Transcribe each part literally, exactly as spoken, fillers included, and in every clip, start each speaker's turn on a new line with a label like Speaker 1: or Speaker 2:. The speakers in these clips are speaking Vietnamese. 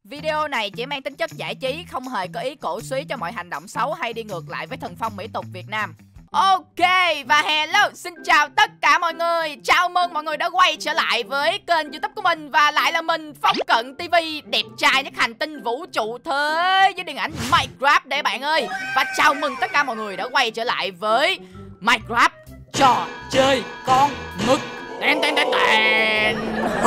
Speaker 1: Video này chỉ mang tính chất giải trí, không hề có ý cổ suý cho mọi hành động xấu hay đi ngược lại với thần phong mỹ tục Việt Nam. Ok, và hello, xin chào tất cả mọi người. Chào mừng mọi người đã quay trở lại với kênh YouTube của mình. Và lại là mình, Phong Cận ti vi, đẹp trai nhất hành tinh vũ trụ thế với điện ảnh Minecraft đấy bạn ơi. Và chào mừng tất cả mọi người đã quay trở lại với Minecraft, trò chơi con mực. Tên tên tên tên.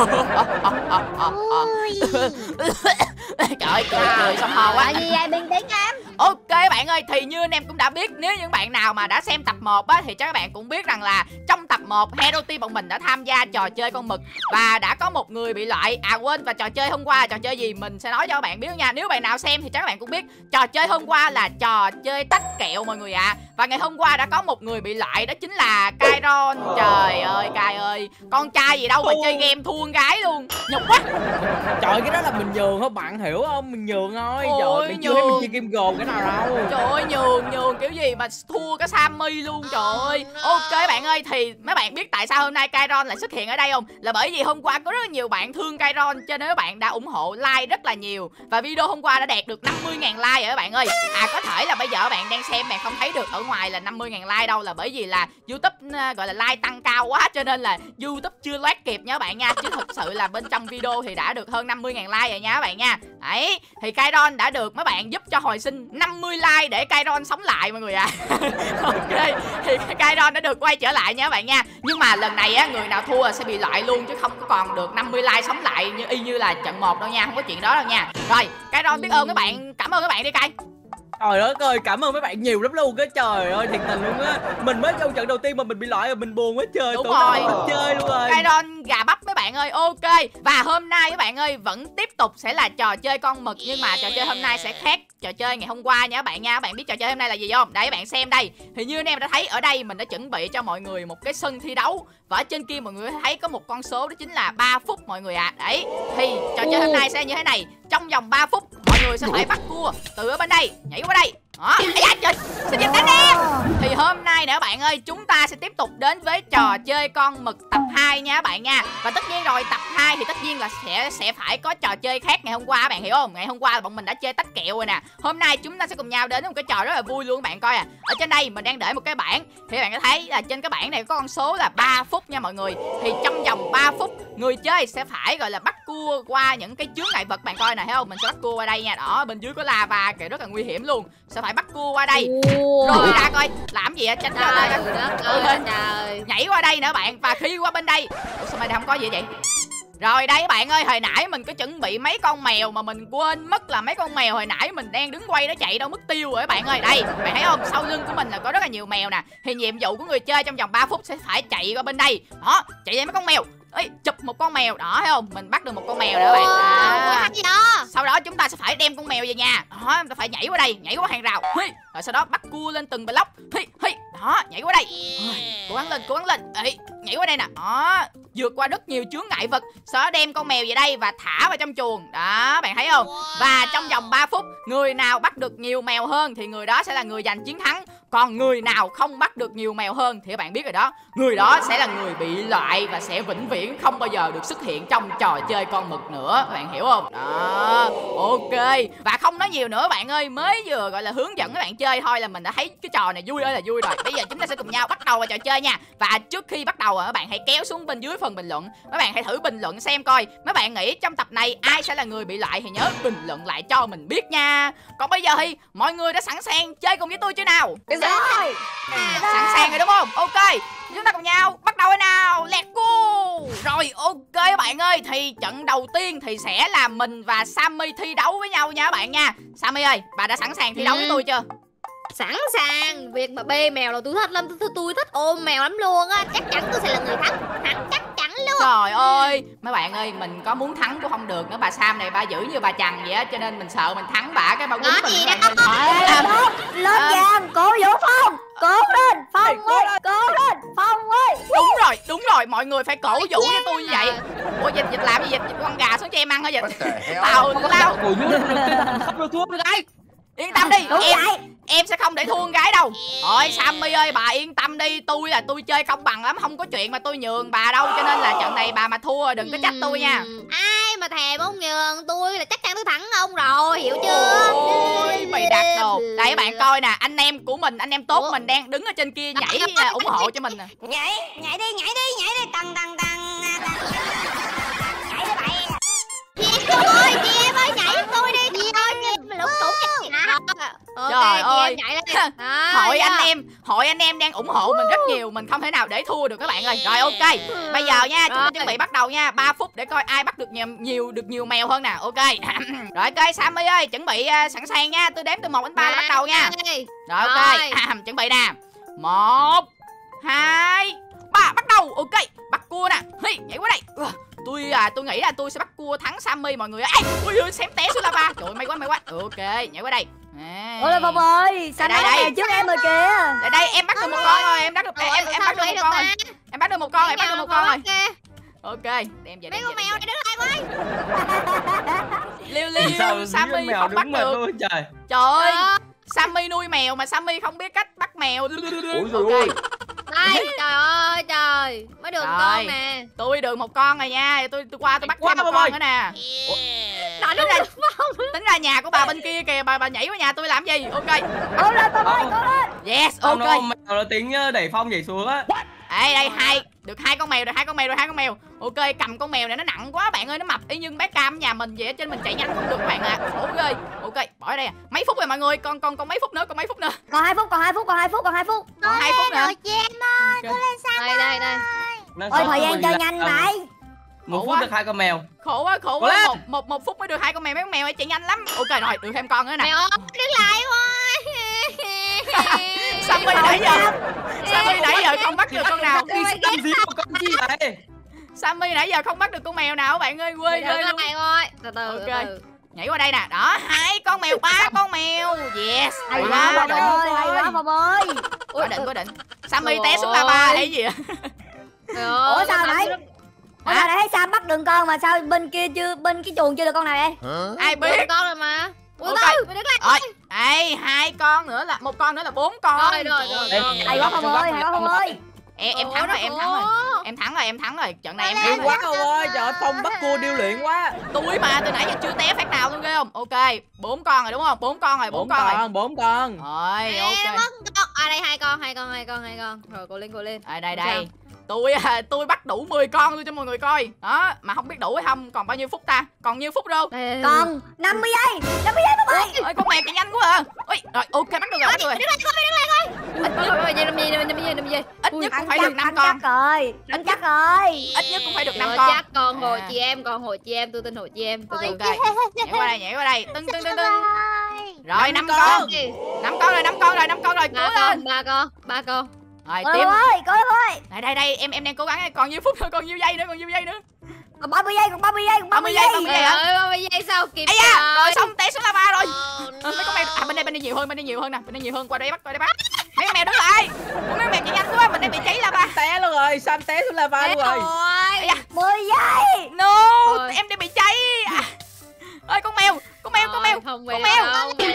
Speaker 1: Trời ơi, cười cười xong ho quá.
Speaker 2: Gì vậy, bình tĩnh em.
Speaker 1: Ok bạn ơi, thì như anh em cũng đã biết, nếu những bạn nào mà đã xem tập một á thì chắc các bạn cũng biết rằng là trong tập một Hero Team bọn mình đã tham gia trò chơi con mực và đã có một người bị loại. À quên, và trò chơi hôm qua là trò chơi gì mình sẽ nói cho các bạn biết nha. Nếu bạn nào xem thì chắc các bạn cũng biết, trò chơi hôm qua là trò chơi tách kẹo mọi người ạ. À. Và ngày hôm qua đã có một người bị loại, đó chính là Kairon. Trời ơi Kai ơi, con trai gì đâu mà chơi game thua con gái luôn, nhục quá.
Speaker 3: Trời, cái đó là mình nhường thôi, bạn hiểu không? Mình nhường thôi.
Speaker 1: Ôi,
Speaker 3: trời, mình chưa thấy mình chơi game gồm cái nào đâu.
Speaker 1: Trời ơi, nhường nhường kiểu gì mà thua cái Sammy luôn, trời ơi. Ok bạn ơi, thì mấy bạn biết tại sao hôm nay Kairon lại xuất hiện ở đây không? Là bởi vì hôm qua có rất là nhiều bạn thương Kairon, cho nên các bạn đã ủng hộ like rất là nhiều. Và video hôm qua đã đạt được năm mươi ngàn like rồi các bạn ơi. À có thể là bây giờ các bạn đang xem bạn không thấy được ở ngoài là năm mươi ngàn like đâu, là bởi vì là YouTube gọi là like tăng cao quá, cho nên là YouTube chưa loát kịp nha các bạn nha. Chứ thực sự là bên trong video thì đã được hơn năm mươi ngàn like rồi nha các bạn nha. Đấy, thì Kairon đã được mấy bạn giúp cho hồi sinh năm mươi like để Kairon sống lại mọi người ạ. À. Ok, thì Kairon đã được quay trở lại nha các bạn nha. Nhưng mà lần này á, người nào thua là sẽ bị loại luôn, chứ không có còn được năm mươi like sống lại như y như là trận một đâu nha, không có chuyện đó đâu nha. Rồi, Kairon biết ơn các bạn, cảm ơn các bạn đi Kai.
Speaker 3: Trời đất ơi, cảm ơn mấy bạn nhiều lắm luôn á. Trời ơi, thiệt tình luôn á. Mình mới vô trận đầu tiên mà mình bị loại rồi, mình buồn quá trời.
Speaker 1: Đúng
Speaker 3: Tụi
Speaker 1: rồi,
Speaker 3: nó chơi luôn rồi.
Speaker 1: Kairon gà bắp mấy bạn ơi. Ok, và hôm nay các bạn ơi vẫn tiếp tục sẽ là trò chơi con mực. Nhưng mà trò chơi hôm nay sẽ khác trò chơi ngày hôm qua nha các bạn nha. Các bạn biết trò chơi hôm nay là gì không? Đây các bạn xem đây. Thì như anh em đã thấy ở đây mình đã chuẩn bị cho mọi người một cái sân thi đấu. Và ở trên kia mọi người thấy có một con số, đó chính là ba phút mọi người ạ. À. Đấy, thì trò chơi hôm nay sẽ như thế này. Trong vòng ba phút mọi người sẽ phải bắt cua từ ở bên đây nhảy qua đây. Đó, à, trời, xin dành đánh em. Thì hôm nay nè các bạn ơi, chúng ta sẽ tiếp tục đến với trò chơi con mực tập hai nha các bạn nha. Và tất nhiên rồi, tập hai thì tất nhiên là sẽ sẽ phải có trò chơi khác ngày hôm qua các bạn hiểu không? Ngày hôm qua là bọn mình đã chơi tách kẹo rồi nè. Hôm nay chúng ta sẽ cùng nhau đến với một cái trò rất là vui luôn các bạn coi à. Ở trên đây mình đang để một cái bảng. Thì các bạn có thấy là trên cái bảng này có con số là ba phút nha mọi người. Thì trong vòng ba phút người chơi sẽ phải gọi là bắt cua qua những cái chướng ngại vật bạn coi nè, thấy không? Mình sẽ bắt cua qua đây nha. Đó, bên dưới có lava kìa, rất là nguy hiểm luôn. Sẽ phải bắt cua qua đây. Rồi ra coi làm gì á, tránh ra đây. Trời, nhảy qua đây nữa bạn. Và khi qua bên đây, ủa sao mày không có gì vậy? Rồi đây các bạn ơi, hồi nãy mình có chuẩn bị mấy con mèo mà mình quên mất là mấy con mèo hồi nãy mình đang đứng quay nó chạy đâu mất tiêu rồi các bạn ơi. Đây, bạn thấy không? Sau lưng của mình là có rất là nhiều mèo nè. Thì nhiệm vụ của người chơi trong vòng ba phút sẽ phải chạy qua bên đây. Đó, chạy lên mấy con mèo. Ê, chụp một con mèo, đó thấy không? Mình bắt được một con mèo nữa các bạn. À. Sau đó chúng ta sẽ phải đem con mèo về nhà. Đó, chúng ta phải nhảy qua đây, nhảy qua hàng rào. Hi. Rồi sau đó bắt cua lên từng block. Hi, hi. Đó, nhảy qua đây. Cố gắng lên, cố gắng lên. Ê, nhảy qua đây nè. Đó, vượt qua rất nhiều chướng ngại vật. Sau đó đem con mèo về đây và thả vào trong chuồng. Đó, bạn thấy không? Và trong vòng ba phút, người nào bắt được nhiều mèo hơn thì người đó sẽ là người giành chiến thắng. Còn người nào không bắt được nhiều mèo hơn thì các bạn biết rồi đó, người đó sẽ là người bị loại và sẽ vĩnh viễn không bao giờ được xuất hiện trong trò chơi con mực nữa. Các bạn hiểu không? Đó, ok. Và không nói nhiều nữa bạn ơi, mới vừa gọi là hướng dẫn các bạn chơi thôi là mình đã thấy cái trò này vui ơi là vui rồi. Bây giờ chúng ta sẽ cùng nhau bắt đầu vào trò chơi nha. Và trước khi bắt đầu các bạn hãy kéo xuống bên dưới phần bình luận. Các bạn hãy thử bình luận xem coi mấy bạn nghĩ trong tập này ai sẽ là người bị loại thì nhớ bình luận lại cho mình biết nha. Còn bây giờ thì mọi người đã sẵn sàng chơi cùng với tôi chưa nào?
Speaker 2: Rồi.
Speaker 1: À, sẵn sàng rồi đúng không? Ok, chúng ta cùng nhau bắt đầu nào. Let's go. Rồi ok các bạn ơi, thì trận đầu tiên thì sẽ là mình và Sammy thi đấu với nhau nha các bạn nha. Sammy ơi, bà đã sẵn sàng thi đấu
Speaker 2: ừ.
Speaker 1: với tôi chưa?
Speaker 2: Sẵn sàng. Việc mà bê mèo là tôi thích lắm. Tôi, tôi thích ôm mèo lắm luôn á. Chắc chắn tôi sẽ là người thắng. Thắng chắc chắn luôn.
Speaker 1: Trời ơi, mấy bạn ơi, mình có muốn thắng cũng không được nữa. Bà Sam này bà giữ như bà Trần vậy á, cho nên mình sợ mình thắng bà cái bà quýnh mình.
Speaker 2: Gì
Speaker 1: mình,
Speaker 2: đó?
Speaker 1: mình, mình,
Speaker 2: lên giam, cố vũ Phong. Cố lên, Phong ơi, cố lên, Phong ơi.
Speaker 1: Đúng rồi, đúng rồi, mọi người phải cổ vũ cho tôi như vậy. Ủa dịch dịch làm gì dịch, dịch con gà xuống cho em ăn hả dịch? Tao lao.
Speaker 3: Ngồi dưới khắp luôn thua rồi đấy.
Speaker 1: Yên tâm đi, em em sẽ không để thua con gái đâu. Ôi Sammy ơi, bà yên tâm đi, tôi là tôi chơi công bằng lắm, không có chuyện mà tôi nhường bà đâu, cho nên là trận này bà mà thua đừng có trách tôi nha.
Speaker 2: Ai mà thèm ông nhường, tôi là chắc chắn tôi thắng ông rồi, hiểu chưa?
Speaker 1: Ôi mày đặt đồ. Đây các bạn coi nè, anh em của mình, anh em tốt Ủa? mình đang đứng ở trên kia nhảy à, ủng hộ cho mình nè.
Speaker 4: Nhảy, nhảy đi, nhảy đi, nhảy đi, tăng tăng tăng. Nhảy đi bạn.
Speaker 2: Chị em ơi, chị em ơi, nhảy tôi đi, chị ơi, chị em lủng lủng hả?
Speaker 1: Trời ơi,
Speaker 2: à,
Speaker 1: hội
Speaker 2: yeah.
Speaker 1: anh em, hội anh em đang ủng hộ mình rất nhiều, mình không thể nào để thua được các bạn ơi. Rồi ok, bây giờ nha, chúng ta chuẩn bị bắt đầu nha, ba phút để coi ai bắt được nhiều, nhiều được nhiều mèo hơn nè. Ok. Rồi ok, Sammy ơi, chuẩn bị uh, sẵn sàng nha, tôi đếm từ một đến ba là bắt đầu nha. Rồi ok, chuẩn bị nè. Một, hai, ba, bắt đầu. Ok, bắt cua nè. Hi, nhảy qua đây. Tôi à, tôi nghĩ là tôi sẽ bắt cua thắng Sammy mọi người. Ê, ui ơi, xém té xuống lava. Trời ơi, may quá, may quá. Ok, nhảy qua đây. À.
Speaker 5: Ôi Bông ơi, sao đây, đây trước em rồi kìa.
Speaker 1: Đây đây, em bắt được một con rồi, em bắt được em em, em bắt được một con rồi. Em bắt được một con, em bắt được một con rồi. Ok, đem về.
Speaker 2: Mấy con mèo này đứng lại quay.
Speaker 1: Liêu liêu, Sammy không bắt được.
Speaker 3: Trời.
Speaker 1: Trời ơi, Sammy nuôi mèo mà Sammy không biết cách bắt mèo.
Speaker 3: Ủa rồi ơi.
Speaker 2: Đây, trời ơi trời, mới được con nè.
Speaker 1: Tôi được một con rồi nha, tôi tôi qua tôi bắt thêm một con nữa nè.
Speaker 2: Nó
Speaker 1: tính, ra, tính ra nhà của bà bên kia kìa, bà bà nhảy qua nhà tôi làm gì? Ok.
Speaker 5: Cố lên Phong ơi, cố lên.
Speaker 1: Yes, ok.
Speaker 3: Mèo là tiếng đẩy Phong nhảy xuống á.
Speaker 1: Đây đây, hai được hai con mèo, được hai con mèo, được hai con mèo. Ok, cầm con mèo này nó nặng quá bạn ơi, nó mập y như bé Cam nhà mình vậy, ở trên mình chạy nhanh không được các bạn ạ. À. Khổ ghê. Ok, bỏ ở đây à. Mấy phút rồi mọi người, còn còn còn mấy phút nữa, còn mấy phút nữa.
Speaker 5: Còn hai phút, còn hai phút, còn hai phút, còn hai phút.
Speaker 1: Còn hai phút nữa.
Speaker 4: Rồi chị em ơi, cô lên sao?
Speaker 2: Đây đây đây.
Speaker 5: Ôi thời gian chơi nhanh vậy.
Speaker 3: Một phút được hai con mèo.
Speaker 1: Khổ quá, khổ quá. Một, một một phút mới được hai con mèo, mấy con mèo ấy chạy nhanh lắm. Ok rồi, được thêm con nữa nè.
Speaker 2: Mèo ơi, đứng lại thôi.
Speaker 1: Sammy nãy giờ Sammy nãy giờ không bắt được con nào.
Speaker 3: Con gì vậy?
Speaker 1: Sammy nãy giờ không bắt được con mèo nào các bạn ơi, quê ghê luôn.
Speaker 2: Từ từ,
Speaker 1: ok. Nhảy qua đây nè, đó, hai con mèo, ba con mèo. Yes.
Speaker 5: Hay quá Phong ơi, hay quá Phong ơi.
Speaker 1: Có định, có định. Sammy té xuống lava hay gì vậy?
Speaker 5: Ủa sao nãy? Ủa sao nãy thấy Sam bắt được con mà sao bên kia chưa, bên cái chuồng chưa được con nào vậy?
Speaker 1: Ai biết.
Speaker 2: Con rồi mà. Ui
Speaker 1: okay.
Speaker 2: Tư, đứng lại.
Speaker 1: Rồi, đây hai con nữa là một con nữa là bốn con.
Speaker 2: Rồi rồi rồi.
Speaker 5: Hay quá Phong ơi, hay quá Phong ơi.
Speaker 1: Em em thắng rồi, em thắng rồi. Em thắng rồi, em thắng rồi. Trận này em thắng rồi.
Speaker 3: Quá Phong ơi, trời Phong bắt cua điêu luyện quá.
Speaker 1: Tôi mà từ nãy giờ chưa té phát nào luôn ghê không? Ok, bốn con rồi đúng không? Bốn con rồi, bốn con rồi.
Speaker 3: Bốn con.
Speaker 1: Rồi, ok.
Speaker 2: À đây hai con, hai con, hai con, hai con. Rồi cô lên, cô lên.
Speaker 1: Đây đây đây. Tôi tôi bắt đủ mười con luôn cho mọi người coi. Đó, mà không biết đủ hay không, còn bao nhiêu phút ta? Còn nhiêu phút đâu?
Speaker 5: Còn năm mươi giây. năm mươi giây Phong ơi.
Speaker 1: Ôi con mèo chạy nhanh quá à. Ôi, rồi ok bắt được rồi, bắt được rồi.
Speaker 2: Đứng lại coi, đứng lại coi. Ít nhất năm giây, năm giây, năm giây.
Speaker 1: Ít nhất cũng phải được năm con.
Speaker 5: Chắc rồi. Anh chắc rồi.
Speaker 1: Ít nhất cũng phải được năm con.
Speaker 2: Chắc con hồi chị em, con hồi chị em, tôi tin hồi chị em. Từ từ.
Speaker 1: Nhảy qua đây, nhảy qua đây. Tưng tưng tưng tưng. Rồi năm con. năm con rồi, năm con rồi, năm con rồi. Cố lên.
Speaker 2: ba con, ba con.
Speaker 1: Rồi
Speaker 5: Ôi
Speaker 1: tiếp.
Speaker 5: ơi, coi ơi.
Speaker 1: Đây đây đây, em em đang cố gắng, còn nhiêu phút nữa, còn nhiêu giây nữa, còn nhiêu giây nữa.
Speaker 5: Còn ba mươi giây, còn ba mươi giây, còn ba mươi giây.
Speaker 1: ba mươi giây hả?
Speaker 2: ba mươi giây sao kịp.
Speaker 1: Ây da, rồi xong té xuống lava rồi. Mấy con mèo à, bên đây bên đây nhiều hơn, bên đây nhiều hơn nè, bên đây nhiều hơn, qua đây bắt, qua đây bắt. Mấy con mèo đứng lại. Mấy con mèo chạy nhanh quá, mình đang bị cháy lava.
Speaker 3: Té luôn rồi, Sam té xuống lava luôn rồi.
Speaker 5: mười giây.
Speaker 1: No, em đang bị cháy. Ơi con mèo, con mèo, con mèo,
Speaker 2: con
Speaker 1: mèo.
Speaker 2: Trời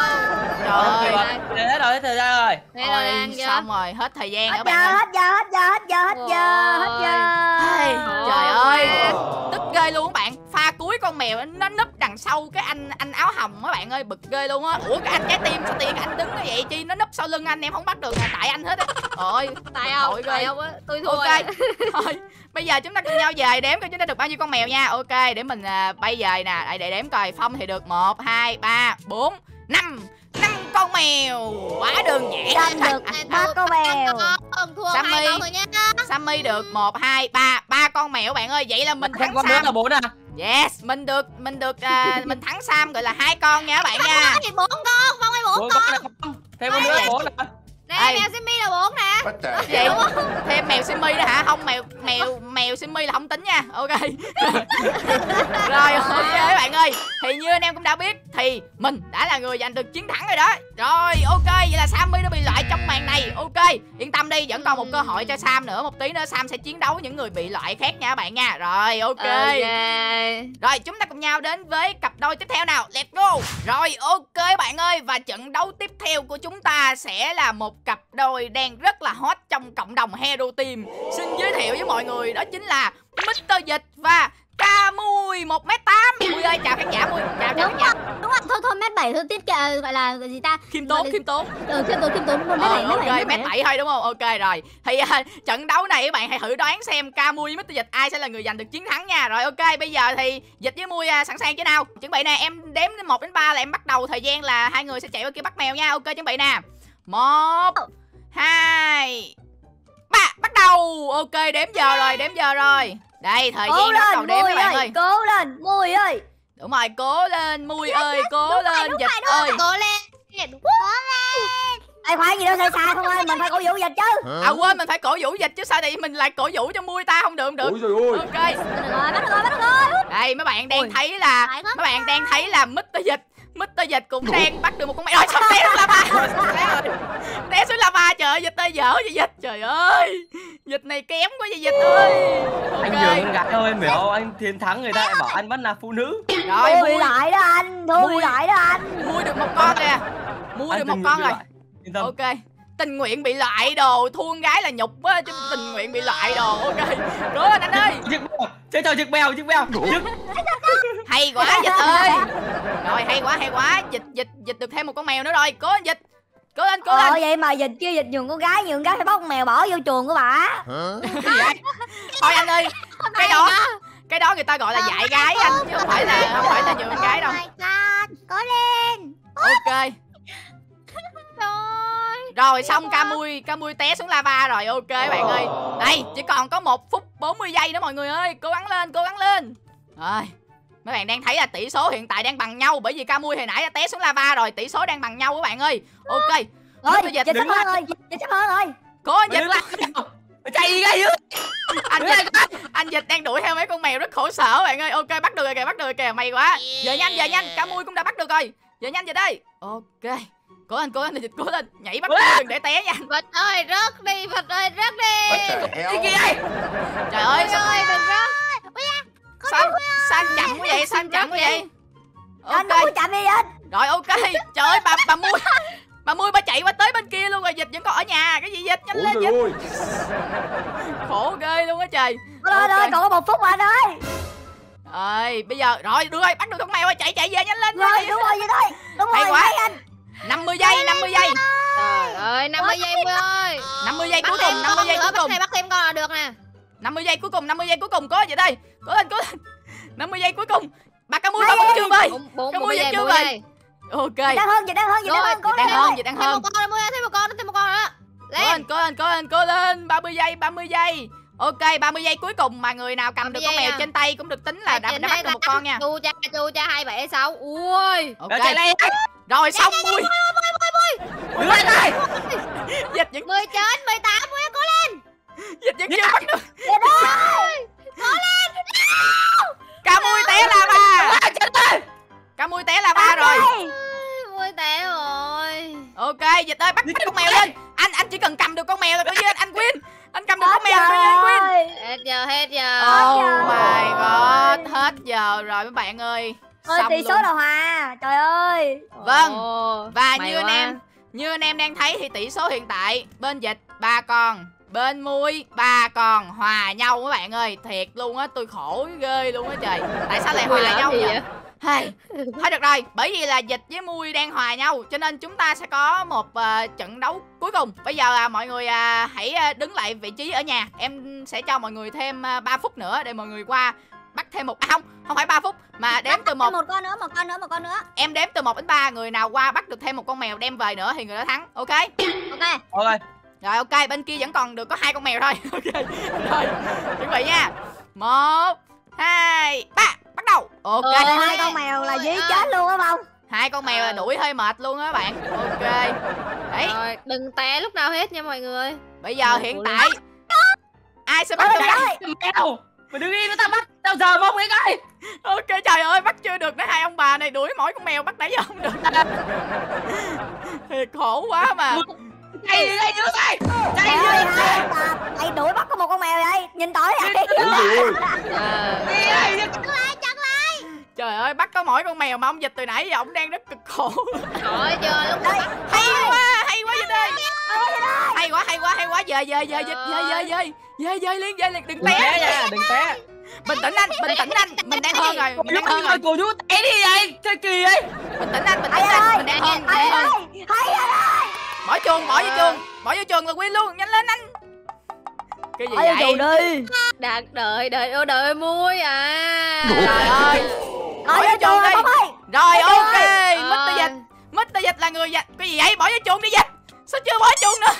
Speaker 3: ơi. Hết rồi, hết thời gian rồi.
Speaker 1: Ôi, xong rồi, hết thời gian
Speaker 5: Hết
Speaker 1: nữa
Speaker 5: giờ,
Speaker 1: bạn ơi.
Speaker 5: hết giờ, hết giờ, hết giờ, hết giờ, hết giờ.
Speaker 1: Trời ơi, tức ghê luôn các bạn. Pha cuối con mèo nó núp đằng sau cái anh anh áo hồng các bạn ơi, bực ghê luôn á. Ủa cái anh trái tim sao tiền anh đứng như vậy chi, nó núp sau lưng anh em không bắt được, là tại anh hết á. Ôi,
Speaker 2: tại không, tại không á, tôi thua.
Speaker 1: Ok. Thôi, bây giờ chúng ta cùng nhau về đếm coi chúng ta được bao nhiêu con mèo nha. Ok, để mình uh, bay về nè, để, để đếm coi. Phong thì được một, hai, ba, bốn, năm năm con mèo. Quá đơn giản.
Speaker 5: Sam được ba con mèo.
Speaker 1: Sammy Sammy được một, hai, ba, ba con mèo bạn ơi. Vậy là mình thắng
Speaker 3: con nữa
Speaker 1: Sam.
Speaker 3: là bốn à?
Speaker 1: Yes, mình được mình được uh, mình thắng Sam gọi là hai con nha các bạn nha.
Speaker 2: bốn con, Phong ơi bốn con.
Speaker 3: Thêm con nữa là bốn nè.
Speaker 2: Nè, mèo Simmy là bốn nè.
Speaker 1: Vậy thêm mèo Simmy đó hả? Không, mèo mèo mèo Simmy là không tính nha. Ok. Rồi ok các bạn ơi, thì như anh em cũng đã biết, thì mình đã là người giành được chiến thắng rồi đó. Rồi ok, vậy là Sammy nó bị loại trong màn này. Ok, yên tâm đi, vẫn còn một cơ hội cho Sam nữa. Một tí nữa Sam sẽ chiến đấu những người bị loại khác nha các bạn nha. Rồi ok,
Speaker 2: okay.
Speaker 1: Rồi chúng ta cùng nhau đến với cặp đôi tiếp theo nào. Let's go. Rồi ok bạn ơi, và trận đấu tiếp theo của chúng ta sẽ là một cặp đôi đang rất là hot trong cộng đồng Hero Team. Xin giới thiệu với mọi người, đó chính là mít tơ Dịch và Camui một mét tám. Mui ơi, chào khán giả Mui. Chào chào khán giả.
Speaker 2: Đúng rồi, thôi thôi mét bảy thôi, tiết kệ gọi là gì ta?
Speaker 1: Khiêm tốn, khiêm tốn.
Speaker 2: Ừ, khiêm tốn, khiêm tốn. Mét
Speaker 1: Ờ,
Speaker 2: bảy,
Speaker 1: ok,
Speaker 2: mét
Speaker 1: mét bảy thôi đúng không? Ok rồi. Thì uh, trận đấu này các bạn hãy thử đoán xem Camui với mít tơ Dịch ai sẽ là người giành được chiến thắng nha. Rồi ok, bây giờ thì Dịch với Mui uh, sẵn sàng chưa nào? Chuẩn bị nè, em đếm đến một đến ba là em bắt đầu thời gian, là hai người sẽ chạy qua kia bắt mèo nha. Ok, chuẩn bị nè. Một, hai, ba, bắt đầu. Ok, đếm giờ rồi, đếm giờ rồi. Đây, thời gian bắt đầu đếm các bạn ơi.
Speaker 5: Cố lên, Mui ơi.
Speaker 1: Đúng rồi, cố lên Mui ơi, cố lên Dịch ơi.
Speaker 2: Cố lên.
Speaker 5: Ai khoái gì đâu sai sai không ơi, mình phải cổ vũ Dịch chứ.
Speaker 1: À quên, mình phải cổ vũ Dịch chứ sao, tại vì mình lại cổ vũ cho Mui ta, không được không được.
Speaker 6: Ôi trời ơi.
Speaker 1: Ok.
Speaker 2: Bắt được rồi, bắt được rồi, bắt được rồi.
Speaker 1: Đây mấy bạn đang thấy là mấy bạn đang thấy là mít tơ Dịch mít tơ Dịch cũng đang bắt được một con mèo. Rồi sao té xuống lava. Té xuống lava, trời ơi Dịch ơi, dở vậy Dịch. Trời ơi, Dịch này kém quá vậy Dịch ơi.
Speaker 3: Anh nhường con gái ơi, mèo anh chiến thắng người ta lại bảo anh vẫn là phụ nữ.
Speaker 1: Rồi
Speaker 5: Thui
Speaker 1: Mui
Speaker 5: lại đó anh, thui lại đó anh.
Speaker 1: Mui được một con kìa. Mui được một con rồi. Ok, tình nguyện bị loại đồ, thua con gái là nhục á, chứ tình nguyện bị loại đồ. Ok, cố lên anh ơi.
Speaker 3: Chơi trò chiếc bèo, chiếc bèo.
Speaker 1: Hay quá Dịch ơi. Rồi hay quá, hay quá. Dịch dịch dịch được thêm một con mèo nữa rồi. Cố lên Dịch. Cố lên, cố lên.
Speaker 5: Ờ vậy mà Dịch kia Dịch nhường con gái, nhường con gái phải bắt con mèo bỏ vô chuồng của bà.
Speaker 1: Thôi anh ơi, cái đó cái đó người ta gọi là dạy gái anh, chứ không phải là không phải là nhường con gái đâu.
Speaker 2: Cố lên.
Speaker 1: Ok.
Speaker 2: Rồi.
Speaker 1: Rồi xong Camui, Camui té xuống lava rồi. Ok bạn ơi. Đây, chỉ còn có một phút bốn mươi giây nữa mọi người ơi. Cố gắng lên, cố gắng lên. Rồi. Mấy bạn đang thấy là tỷ số hiện tại đang bằng nhau, bởi vì Camui hồi nãy đã té xuống lava rồi, tỷ số đang bằng nhau các bạn ơi. Ok.
Speaker 5: Rồi, Dịch sắp hơn rồi, Dịch sắp hơn rồi.
Speaker 1: Cố anh Dịch.
Speaker 3: Chạy đi ngay chứ.
Speaker 1: Anh Dịch, anh Dịch đang đuổi theo mấy con mèo rất khổ sở bạn ơi. Ok, bắt được rồi kìa, bắt được rồi kìa, may quá. Giờ nhanh, giờ nhanh, Camui cũng đã bắt được rồi. Giờ nhanh Dịch ơi. Ok. Cố lên, cố lên Dịch, cố lên. Nhảy bắt đừng để té nha.
Speaker 2: Vật ơi, rớt đi, vật ơi, rớt đi.
Speaker 3: Đi kia đây.
Speaker 1: Trời ơi, sao
Speaker 2: ơi, đừng rớt.
Speaker 1: sao sao chậm quá vậy, sao chậm quá vậy.
Speaker 5: Anh không có chạm đi Dịch.
Speaker 1: Rồi ok. Trời ơi, bà bà Mui bà Mui bà chạy qua tới bên kia luôn rồi. Dịch vẫn còn ở nhà. Cái gì Dịch, nhanh lên Dịch. Khổ ghê luôn á trời.
Speaker 5: Rồi rồi, còn có một phút anh ơi.
Speaker 1: Rồi bây giờ rồi được rồi, bắt được con mèo rồi, chạy chạy về nhanh lên.
Speaker 5: Rồi đúng rồi vậy thôi. Đúng
Speaker 1: hay
Speaker 5: rồi,
Speaker 1: quá.
Speaker 5: hay anh.
Speaker 1: năm mươi giây, năm mươi giây.
Speaker 2: Trời ơi, năm mươi giây Mui ơi.
Speaker 1: năm mươi giây cuối cùng, năm mươi giây cuối cùng.
Speaker 2: Bắt thêm con là được nè.
Speaker 1: năm mươi giây cuối cùng, năm mươi giây cuối cùng. Cố vậy đây. Cố lên, cố lên. năm mươi giây cuối cùng. Bà Camui bà vẫn chưa về. Camui vẫn chưa về. Ok.
Speaker 5: Dịch đang hơn, Dịch đang hơn, Dịch đang hơn.
Speaker 1: Dịch đang hơn, Dịch đang
Speaker 2: Thêm
Speaker 1: hơn.
Speaker 2: một con nữa, thêm một con nữa, thêm một con nữa.
Speaker 1: Cố lên, cố lên, cố lên, cố lên. ba mươi giây, ba mươi giây. Ok, ba mươi giây cuối cùng mà người nào cầm được con mèo à? Trên tay cũng được tính là đã, đã bắt được một con nha.
Speaker 2: Chu cha, chu cha hai bảy sáu. Ui.
Speaker 1: Ok. Rồi xong Mui.
Speaker 3: Đứng lên đây.
Speaker 1: Dịch vẫn
Speaker 2: mười chín, mười tám, Mui cố lên.
Speaker 1: Dịch vẫn chưa bắt được.
Speaker 2: Dịch ơi. Cố lên.
Speaker 1: Camui té lava. Camui té lava rồi.
Speaker 2: Mui té rồi.
Speaker 1: Ok, Dịch ơi bắt bắt con mèo lên. Anh anh chỉ cần cầm được con mèo là coi như anh win. Anh cầm được con mèo là coi như anh win.
Speaker 2: Hết giờ, hết giờ.
Speaker 1: Oh my god, hết giờ rồi mấy bạn ơi.
Speaker 5: Ơi tỷ số là hòa. Trời ơi.
Speaker 1: Vâng.
Speaker 2: Oh,
Speaker 1: và như anh em Như anh em đang thấy thì tỷ số hiện tại bên Dịch ba con, bên Mui ba con, hòa nhau các bạn ơi. Thiệt luôn á, tôi khổ ghê luôn á trời. Tại sao lại hòa nhau vậy? Hay. Thôi được rồi, bởi vì là Dịch với Mui đang hòa nhau cho nên chúng ta sẽ có một uh, trận đấu cuối cùng. Bây giờ uh, mọi người uh, hãy uh, đứng lại vị trí ở nhà. Em sẽ cho mọi người thêm uh, ba phút nữa để mọi người qua bắt thêm một à, không, không phải ba phút mà đếm từ một
Speaker 2: một con nữa, một con nữa, một con nữa.
Speaker 1: Em đếm từ một đến ba, người nào qua bắt được thêm một con mèo đem về nữa thì người đó thắng. Ok.
Speaker 2: Ok.
Speaker 3: Ok.
Speaker 1: Rồi ok, bên kia vẫn còn được có hai con mèo thôi. Ok. Rồi, chuẩn bị nha. Một, hai, ba, bắt đầu. Ok.
Speaker 5: Ôi, hai con mèo là dí chết luôn á không?
Speaker 1: Hai con mèo là đuổi hơi mệt luôn á bạn. Ok. Đấy.
Speaker 2: Rồi, đừng té lúc nào hết nha mọi người.
Speaker 1: Bây giờ hiện tại ai sẽ bắt được
Speaker 3: mèo? Mày đứng im, nó ta bắt. Tao giờ mong cái coi.
Speaker 1: Ok trời ơi, bắt chưa được, nó hai ông bà này đuổi mỗi con mèo bắt nãy giờ không được. Thiệt khổ quá mà.
Speaker 3: Chạy đi đây nữa đây. Chạy
Speaker 5: Trời
Speaker 3: đi
Speaker 5: ơi,
Speaker 3: đây.
Speaker 5: hai bà mày đuổi bắt có một con mèo vậy, nhìn tối vậy.
Speaker 3: Đi đây.
Speaker 1: Trời ơi, bắt có mỗi con mèo mà ông Dịch từ nãy giờ ông đang rất cực khổ.
Speaker 2: Trời giờ lúc
Speaker 5: Đây,
Speaker 1: Hay quá, hay quá Dịch ơi. Hay quá, hay quá, hay quá. Dời, dời, dời, Dịch, dời, dời, dời. Dời, dời liền, dời liền, đừng
Speaker 3: Đừng té
Speaker 1: té.
Speaker 3: nha, đừng té.
Speaker 1: Bình tĩnh anh, bình tĩnh anh. Mình đang hơn rồi, mình đang hơn rồi.
Speaker 3: Cô chú té đi vậy. Cái kỳ vậy.
Speaker 1: Bình tĩnh anh, bình tĩnh anh. Mình đang hơn, mình
Speaker 5: Hay
Speaker 1: đang hơn.
Speaker 5: ơi, hay ơi.
Speaker 1: Bỏ chuồng, bỏ vô chuồng. Bỏ vô chuồng là Quyên luôn, nhanh lên anh. Cái gì
Speaker 5: Ở
Speaker 1: vậy?
Speaker 5: đi.
Speaker 2: Đạt đợi đợi ô đợi muối à.
Speaker 1: Trời ơi. Bỏ
Speaker 5: Ở
Speaker 1: vô
Speaker 5: vô
Speaker 1: chuồng
Speaker 5: chuồng
Speaker 1: đi.
Speaker 5: Bóc ơi.
Speaker 1: Rồi
Speaker 5: Ôi
Speaker 1: ok,
Speaker 5: trời
Speaker 1: mít Dịch. mít Dịch là người dành. Cái gì vậy? Bỏ vô chuồng đi Dịch. Sao chưa bỏ chuồng nữa?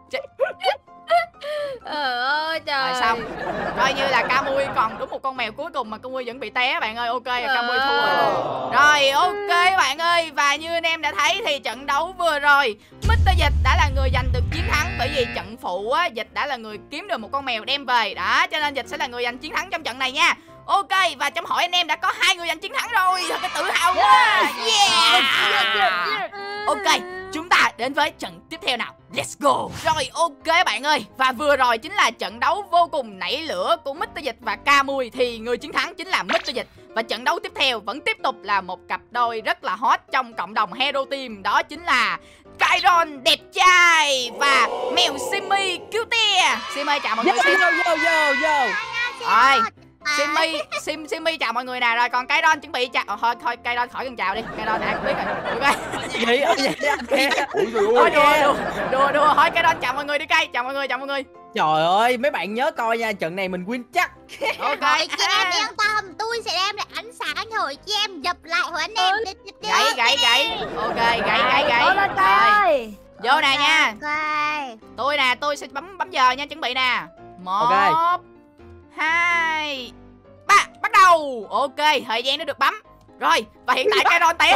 Speaker 2: Ờ ơi trời.
Speaker 1: Rồi xong. Coi như là Camui còn đúng một con mèo cuối cùng mà Camui vẫn bị té bạn ơi. Ok, Camui thua rồi. Rồi ok bạn ơi, và như anh em đã thấy thì trận đấu vừa rồi mít Dịch đã là người giành được chiến thắng, bởi vì trận phụ á, Dịch đã là người kiếm được một con mèo đem về. Đó, cho nên Dịch sẽ là người giành chiến thắng trong trận này nha. Ok, và trong hỏi anh em đã có hai người giành chiến thắng rồi. Thật là tự hào quá. Yeah. Ok, chúng ta đến với trận tiếp theo nào. Let's go. Rồi ok bạn ơi, và vừa rồi chính là trận đấu vô cùng nảy lửa của mít Dịch và Camui, thì người chiến thắng chính là mít Dịch. Và trận đấu tiếp theo vẫn tiếp tục là một cặp đôi rất là hot trong cộng đồng Hero Team, đó chính là Kairon đẹp trai và mèo Simmy cute. Simmy chào mọi người.
Speaker 3: Yo yo yo yo yo.
Speaker 1: Rồi, Simmy, Sim, Simmy chào mọi người nè. Rồi còn Kairon chuẩn bị chào. Thôi thôi Kairon khỏi cần chào đi. Kairon ai cũng biết rồi. Ok.
Speaker 3: Gì vậy? Ở vậy anh kia.
Speaker 6: Ôi trời
Speaker 1: Thôi
Speaker 6: ơi.
Speaker 1: đùa, đùa, đùa, đùa. Thôi Kairon chào mọi người đi Kai. Chào mọi người, chào mọi người.
Speaker 3: Trời ơi, mấy bạn nhớ coi nha, trận này mình win chắc.
Speaker 1: Ok.
Speaker 4: Rồi chị em yên tâm, tôi sẽ đem lại ánh sáng rồi chị em dập lại của anh em.
Speaker 1: Gãy, gãy, gãy. Ok, gãy, gãy, gãy.
Speaker 5: Cố lên Kai ơi.
Speaker 1: Vô nè nha.
Speaker 4: Ok.
Speaker 1: Tôi nè, tôi sẽ bấm bấm giờ nha, chuẩn bị nè. Một,
Speaker 3: Ok.
Speaker 1: hai, ba, bắt đầu. Ok, thời gian nó được bấm. Rồi, và hiện tại Kairon té.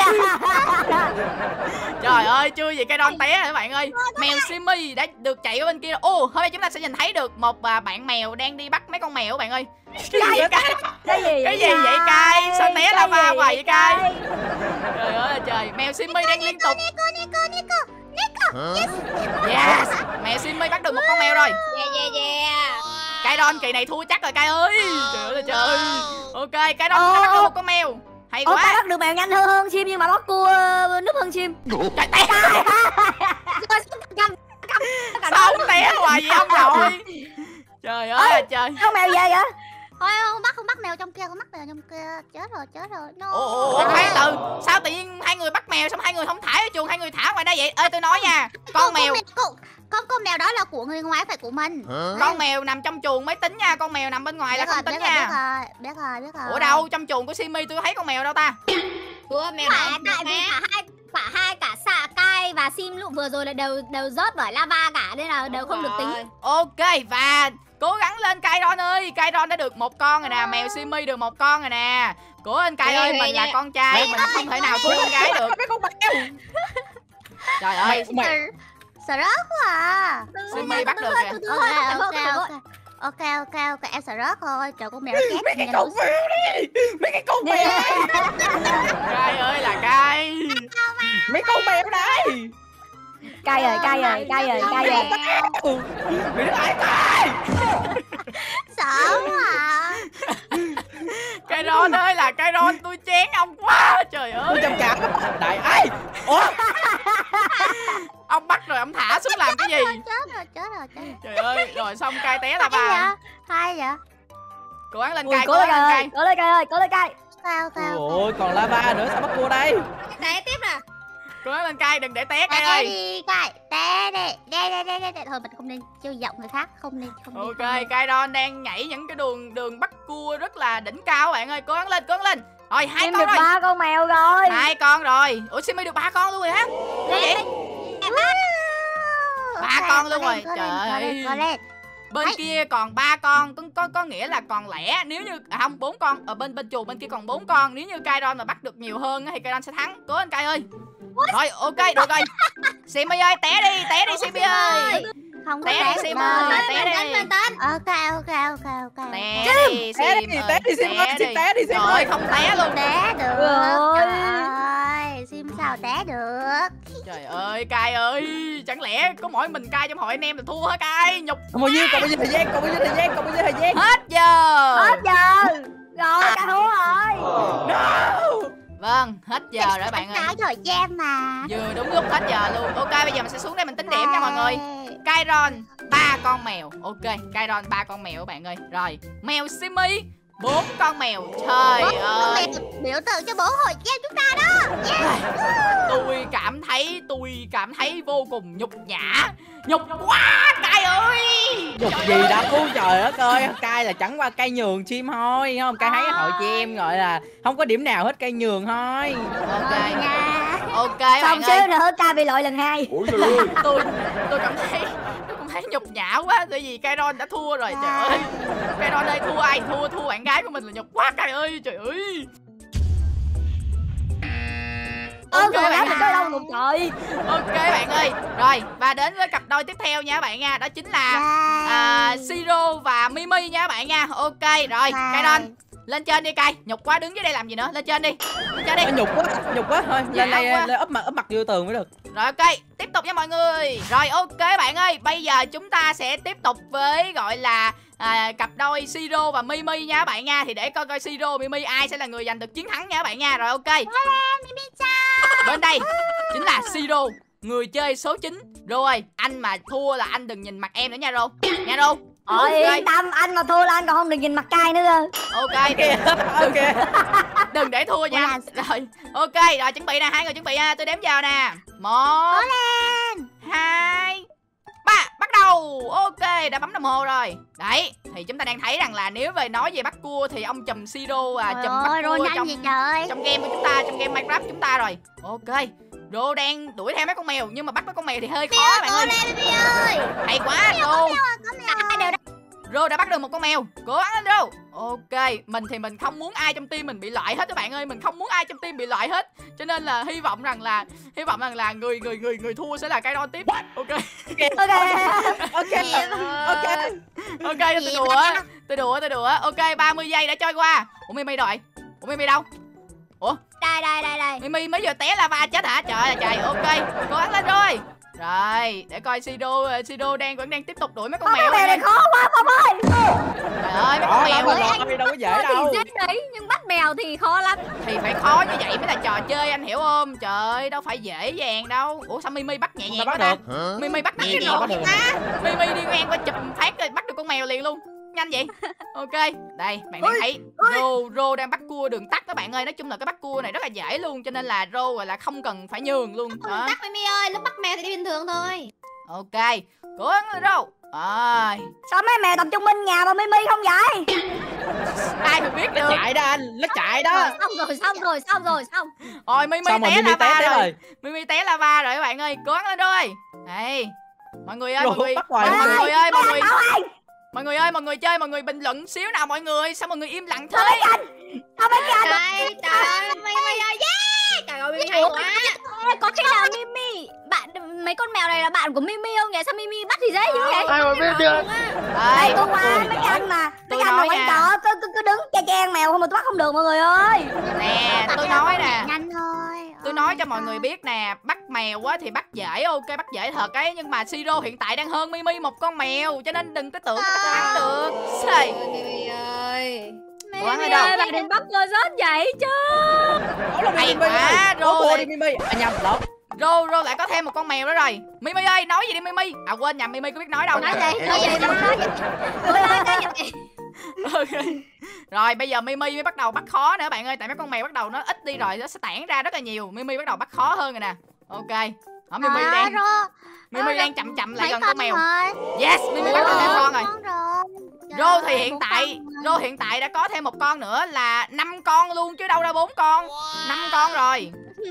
Speaker 1: Trời ơi, chưa gì Kairon té rồi các bạn ơi. Mèo Simmy đã được chạy ở bên kia. Ồ, hôm nay chúng ta sẽ nhìn thấy được một à, bạn mèo đang đi bắt mấy con mèo các bạn ơi. Cái gì vậy Kai?
Speaker 5: Cái gì
Speaker 1: Cái gì vậy Kai? Sao té lava hoài vậy Kai?
Speaker 5: Kai?
Speaker 1: Trời ơi trời, mèo Simmy đang liên tục.
Speaker 4: Nico, Nico, Nico, Nico.
Speaker 1: Yes, mèo Simmy bắt được một con mèo rồi.
Speaker 2: Yeah yeah yeah.
Speaker 1: Kairon kỳ này thua chắc rồi Kai ơi. Trời ơi là trời. Ok, Kairon đã bắt được một con mèo. Hay
Speaker 5: Ủa, tao
Speaker 1: quá.
Speaker 5: bắt được mèo nhanh hơn hơn Sim nhưng mà bắt cua núp hơn Sim.
Speaker 1: Trời té. Sao không té hoài vậy ông nội? Trời ơi là trời.
Speaker 5: Con mèo về vậy?
Speaker 4: Thôi không bắt, không bắt mèo trong kia, không bắt mèo trong kia. Chết rồi, chết rồi. No.
Speaker 1: Ủa, ủa, ủa, khoan từ. Sao tự nhiên hai người bắt mèo xong hai người không thả ở chuồng, hai người thả ngoài đây vậy? Ê tôi nói nha, con mèo
Speaker 4: con, con con mèo đó là của người ngoài phải của mình.
Speaker 1: con mèo nằm trong chuồng mới tính nha, con mèo nằm bên ngoài là
Speaker 4: Biết rồi,
Speaker 1: không tính
Speaker 4: biết rồi, biết
Speaker 1: nha.
Speaker 4: rồi, biết rồi, biết rồi.
Speaker 1: Ủa đâu, trong chuồng của Simmy tôi thấy con mèo đâu ta?
Speaker 2: Ủa mèo
Speaker 5: Tại
Speaker 2: đó
Speaker 5: tại vì cả hai cả hai cả xạ Kai và Sim lúc vừa rồi là đều đều rớt bởi lava cả nên là đều không được tính.
Speaker 1: Ok, và cố gắng lên Kairon ơi. Kairon đã được một con rồi nè, mèo Simmy được một con rồi nè. Của anh Kai
Speaker 2: Ê,
Speaker 1: ơi,
Speaker 2: ê,
Speaker 1: mình là
Speaker 2: nha.
Speaker 1: con trai, mình không thể nào thua con gái được.
Speaker 3: Mấy con mèo.
Speaker 1: Trời ơi,
Speaker 3: Mày
Speaker 4: Sợ rớt quá à.
Speaker 1: Simmy bắt được kìa.
Speaker 4: Ok, ok, ok. Ok, ok, ok, em sợ rớt thôi. Trời con mèo nó chết.
Speaker 3: mấy cái
Speaker 4: nhanh
Speaker 3: con
Speaker 4: đủ-
Speaker 3: mèo đi. Mấy cái con mèo.
Speaker 1: Kai ơi là Kai.
Speaker 3: Mấy con mèo đây.
Speaker 5: Kai ơi, Kai ơi, Kai ơi, Kai ơi.
Speaker 3: Ừ. Mày nói ai Kai?
Speaker 4: Sợ quá à.
Speaker 1: Kairon ơi là Kairon, tôi chén ông quá. Trời ơi.
Speaker 3: Tôi trầm cảm. Đại ai? Ủa?
Speaker 1: Ông bắt rồi ông thả xuống làm cái gì?
Speaker 4: Chết rồi, chết rồi, chết rồi.
Speaker 1: Trời ơi, rồi xong Kai té
Speaker 4: Hay
Speaker 1: lava.
Speaker 4: vậy? Hay vậy?
Speaker 1: Cố gắng lên
Speaker 5: Ui,
Speaker 1: Kai,
Speaker 5: cố
Speaker 1: cố
Speaker 5: lên
Speaker 1: gắng lên
Speaker 5: Kai
Speaker 1: Kai.
Speaker 5: ơi, cố lên Kai ơi, cố lên Kai.
Speaker 4: Ok, ok, ok.
Speaker 3: Ôi còn lava nữa sao bắt cua đây?
Speaker 2: té tiếp nè.
Speaker 1: Cố gắng lên Kai, đừng để té Kai
Speaker 4: Té
Speaker 1: ơi.
Speaker 4: đi, Kai. Té đi. Đây, đây, đây, đây, đây. Thôi mình không nên chơi giọng người khác. Không nên, không nên. không
Speaker 1: Ok,
Speaker 4: nên.
Speaker 1: Kairon đang nhảy những cái đường đường bắt cua rất là đỉnh cao bạn ơi. Cố gắng lên, cố gắng lên. Rồi hai
Speaker 5: Sim
Speaker 1: con
Speaker 5: được
Speaker 1: rồi.
Speaker 5: ba con mèo rồi.
Speaker 1: Hai con rồi. Ủa Simmy được ba con luôn rồi hả? Cái gì? Ba
Speaker 4: Ok,
Speaker 1: con luôn
Speaker 4: có lên,
Speaker 1: rồi.
Speaker 4: có lên,
Speaker 1: Trời
Speaker 4: có lên,
Speaker 1: ơi.
Speaker 4: có lên.
Speaker 1: Bên
Speaker 4: Ấy.
Speaker 1: kia còn ba con, có, có có nghĩa là còn lẻ. Nếu như à không, bốn con. Ở bên bên chuồng bên kia còn bốn con. Nếu như Kairon mà bắt được nhiều hơn á thì Kairon sẽ thắng. Cố lên Kai ơi. Rồi ok, được rồi. Simmy ơi, té đi, té đi Simmy ơi.
Speaker 2: Không có
Speaker 1: Té
Speaker 2: té
Speaker 1: đi Sim
Speaker 2: được
Speaker 1: ơi,
Speaker 2: đâu.
Speaker 1: té đi.
Speaker 2: Ok ok ok ok.
Speaker 1: Té đi
Speaker 3: Té
Speaker 1: Sim
Speaker 3: đi,
Speaker 1: ơi,
Speaker 3: té đi Sim ơi, Sim té đi Sim
Speaker 1: Trời
Speaker 3: ơi.
Speaker 1: ơi, không té luôn.
Speaker 2: Té được.
Speaker 5: Ôi.
Speaker 2: Trời ơi, Sim sao té được?
Speaker 1: Trời ơi, Cai ơi, chẳng lẽ có mỗi mình Cai trong hội anh em là thua hả Cai? Nhục
Speaker 3: Còn bao nhiêu, còn bao nhiêu thời gian, còn bao nhiêu thời gian, còn bao nhiêu thời gian.
Speaker 1: hết giờ.
Speaker 5: Hết giờ. Rồi, cả thua rồi.
Speaker 3: No.
Speaker 1: Vâng, hết giờ rồi bạn ơi.
Speaker 2: Nói thời gian mà.
Speaker 1: Vừa đúng lúc hết giờ luôn. Ok, bây giờ mình sẽ xuống đây mình tính điểm nha mọi người. Kairon ba con mèo. Ok, Kairon ba con mèo các bạn ơi. Rồi, mèo Simi bốn con mèo. Trời ơi,
Speaker 2: Biểu tượng cho bố hội game chúng ta đó.
Speaker 1: tôi cảm thấy tôi cảm thấy vô cùng nhục nhã. Nhục quá Cai ơi.
Speaker 3: Dục
Speaker 1: Trời
Speaker 3: gì
Speaker 1: ơi.
Speaker 3: đâu, trời đất ơi. Cai là chẳng qua Cai nhường chim thôi, không? Cai thấy hội chị em gọi là không có điểm nào hết, Cai nhường thôi.
Speaker 1: Ok,
Speaker 2: Nha.
Speaker 1: ok
Speaker 5: Xong
Speaker 1: bạn
Speaker 5: xíu
Speaker 1: ơi.
Speaker 5: nữa ca bị loại lần hai.
Speaker 1: tôi tôi cảm thấy tôi cũng thấy nhục nhã quá, tại vì Kairon đã thua rồi. Trời ơi, Kairon ơi, thua ai thua, thua bạn gái của mình là nhục quá Cai ơi. Trời ơi.
Speaker 5: Ơ
Speaker 1: Ok
Speaker 5: rồi
Speaker 1: bạn
Speaker 5: mình tới đâu một trời.
Speaker 1: Ok bạn ơi. Rồi, và đến với cặp đôi tiếp theo nha các bạn nha. Đó chính là à, Siro và Mimi nha các bạn nha. Ok, rồi, Kairon lên trên đi Cai. Nhục quá, đứng dưới đây làm gì nữa. Lên trên đi. Lên trên đi.
Speaker 3: Nó nhục quá, nhục quá thôi. Lên
Speaker 1: Nhão
Speaker 3: đây,
Speaker 1: quá.
Speaker 3: lên ấp mặt ấp mặt vô tường mới được.
Speaker 1: Rồi ok, tiếp tục nha mọi người. Rồi ok bạn ơi, bây giờ chúng ta sẽ tiếp tục với gọi là à, cặp đôi Siro và Mimi nha các bạn nha. Thì để coi coi Siro và Mimi ai sẽ là người giành được chiến thắng nha các bạn nha. Rồi ok. Bên đây chính là Siro, người chơi số chín. Rồi, anh mà thua là anh đừng nhìn mặt em nữa nha Rô. Nha Rô.
Speaker 5: Ờ
Speaker 1: Ok.
Speaker 5: yên tâm, anh mà thua là anh còn không được nhìn mặt Cai nữa cơ.
Speaker 1: Ok.
Speaker 3: Ok.
Speaker 1: Đừng để thua nha. Rồi, ok, rồi chuẩn bị nè, hai người chuẩn bị nha. Tôi đếm vào nè. Một, hai, ba, bắt đầu. Ok, đã bấm đồng hồ rồi. Đấy, thì chúng ta đang thấy rằng là nếu về nói về bắt cua thì ông chùm Siro à, chùm bắt
Speaker 2: Rồi
Speaker 1: cua
Speaker 2: nhanh
Speaker 1: trong
Speaker 2: gì trời.
Speaker 1: trong game của chúng ta, trong game Minecraft chúng ta rồi. Ok, Rô đang đuổi theo mấy con mèo, nhưng mà bắt mấy con mèo thì hơi khó bạn ơi. Hay quá Rô. Rô đã bắt được một con mèo. Cố gắng lên Rô. Ok, mình thì mình không muốn ai trong team mình bị loại hết các bạn ơi. Mình không muốn ai trong team bị loại hết. Cho nên là hy vọng rằng là hy vọng rằng là người người người người thua sẽ là Kairon tiếp. Ok.
Speaker 5: Ok.
Speaker 3: Ok. Ok.
Speaker 1: Ok, tôi đùa. Tôi đùa, tôi đùa. Ok, ba mươi giây đã trôi qua. Ủa Mimi rồi. Ủa Mimi đâu? Ủa?
Speaker 2: Đây đây đây đây.
Speaker 1: Mimi mới vừa té lava chết hả? Trời ơi trời. Ok, cố gắng lên rồi. Rồi, để coi Sido Sido đang vẫn đang tiếp tục đuổi mấy con
Speaker 5: Con
Speaker 1: mèo
Speaker 5: mèo này khó quá Phong ơi.
Speaker 1: Trời ơi, mấy con
Speaker 3: Đó,
Speaker 1: mèo
Speaker 3: đâu,
Speaker 1: ấy,
Speaker 3: đâu, đâu có dễ đâu.
Speaker 2: Thì dễ đấy, nhưng bắt mèo thì khó lắm.
Speaker 1: thì phải khó như vậy mới là trò chơi anh hiểu không? Trời ơi, đâu phải dễ dàng đâu. Ủa sao Mimi bắt nhẹ
Speaker 3: Không
Speaker 1: nhàng
Speaker 3: ta
Speaker 1: quá
Speaker 3: bắt
Speaker 1: ta?
Speaker 3: được.
Speaker 1: Mimi bắt nhẹ
Speaker 3: Nhẹ
Speaker 1: nhàng
Speaker 3: bắt được.
Speaker 1: Mimi đi ngang qua chụp phát rồi bắt được con mèo liền luôn. Nhanh vậy. Ok, đây bạn đang thấy Rô Rô đang bắt cua đường tắt các bạn ơi. Nói chung là cái bắt cua này rất là dễ luôn, cho nên là Rô gọi là không cần phải nhường luôn đó.
Speaker 2: Tắt Mimi ơi, lúc bắt mèo thì đi bình thường thôi.
Speaker 1: Ok, cố gắng lên Rô. Rồi,
Speaker 5: Sao mấy mèo tập trung bên nhà mà Mimi không vậy?
Speaker 1: ai mà biết
Speaker 3: Nó
Speaker 1: được.
Speaker 3: chạy đó anh, nó chạy đó.
Speaker 2: Xong rồi, xong rồi, xong rồi, xong.
Speaker 1: Rồi Mimi
Speaker 3: Xong rồi
Speaker 1: té
Speaker 3: Mimi té
Speaker 1: lava
Speaker 3: té
Speaker 1: rồi.
Speaker 3: rồi.
Speaker 1: Mimi té lava rồi các bạn ơi, cố gắng lên rồi. Đây, mọi người ơi,
Speaker 3: Rồi,
Speaker 1: mọi người,
Speaker 3: bắt hoài
Speaker 1: mọi
Speaker 3: luôn.
Speaker 1: người ơi, mọi người,
Speaker 5: Bảo ơi,
Speaker 1: mọi người ơi, mọi người chơi, mọi người bình luận xíu nào mọi người. Sao mọi người im lặng
Speaker 5: sao
Speaker 1: thế?
Speaker 5: mấy anh? Sao mấy anh?
Speaker 2: Trời, trời, Mimi ơi, yeah. Trời ơi, Mimi hay quá. Có khi nào Mimi, bạn mấy con mèo này là bạn của Mimi không nhỉ? Sao Mimi bắt thì dễ dữ vậy?
Speaker 6: Ai mà biết được.
Speaker 5: Đây
Speaker 1: Đây,
Speaker 5: tôi qua mấy anh mà.
Speaker 1: tôi
Speaker 5: Mấy anh mà
Speaker 1: nói
Speaker 5: quán
Speaker 1: nha.
Speaker 5: trọ cứ cứ cứ đứng che che mèo không mà tôi bắt không được mọi người ơi.
Speaker 1: nè, tôi nói nè.
Speaker 2: Nhanh thôi.
Speaker 1: Tôi nói cho mọi người biết nè, bắt mèo á thì bắt dễ, ok, bắt dễ thật ấy. Nhưng mà Siro hiện tại đang hơn Mimi một con mèo, cho nên đừng có tưởng chúng ta sẽ thắng được. Xì.
Speaker 2: Mimi ơi.
Speaker 1: Quán ở
Speaker 2: Mimi
Speaker 1: đâu?
Speaker 2: ơi, bạn đừng bắt tôi rớt vậy chứ.
Speaker 3: Đó là
Speaker 1: Hay
Speaker 3: Mimi
Speaker 1: quá,
Speaker 3: ơi.
Speaker 1: rồi.
Speaker 3: Có cua đi Mimi. À nhầm, lộn.
Speaker 1: Rô, Rô lại có thêm một con mèo đó rồi. Mimi ơi, nói gì đi Mimi. À quên, nhầm, Mimi có biết nói đâu.
Speaker 2: Nói gì? Nói gì? Nói gì? Nói gì?
Speaker 1: Ok. Rồi bây giờ Mimi mới bắt đầu bắt khó nữa bạn ơi. Tại mấy con mèo bắt đầu nó ít đi rồi, nó sẽ tản ra rất là nhiều. Mimi bắt đầu bắt khó hơn rồi nè. Ok. Ở Mimi đang Mimi đang chậm chậm lại gần con mèo. Yes, Mimi bắt được thêm con rồi. Rô thì hiện tại Rô hiện tại đã có thêm một con nữa là năm con luôn chứ đâu ra bốn con. năm con rồi.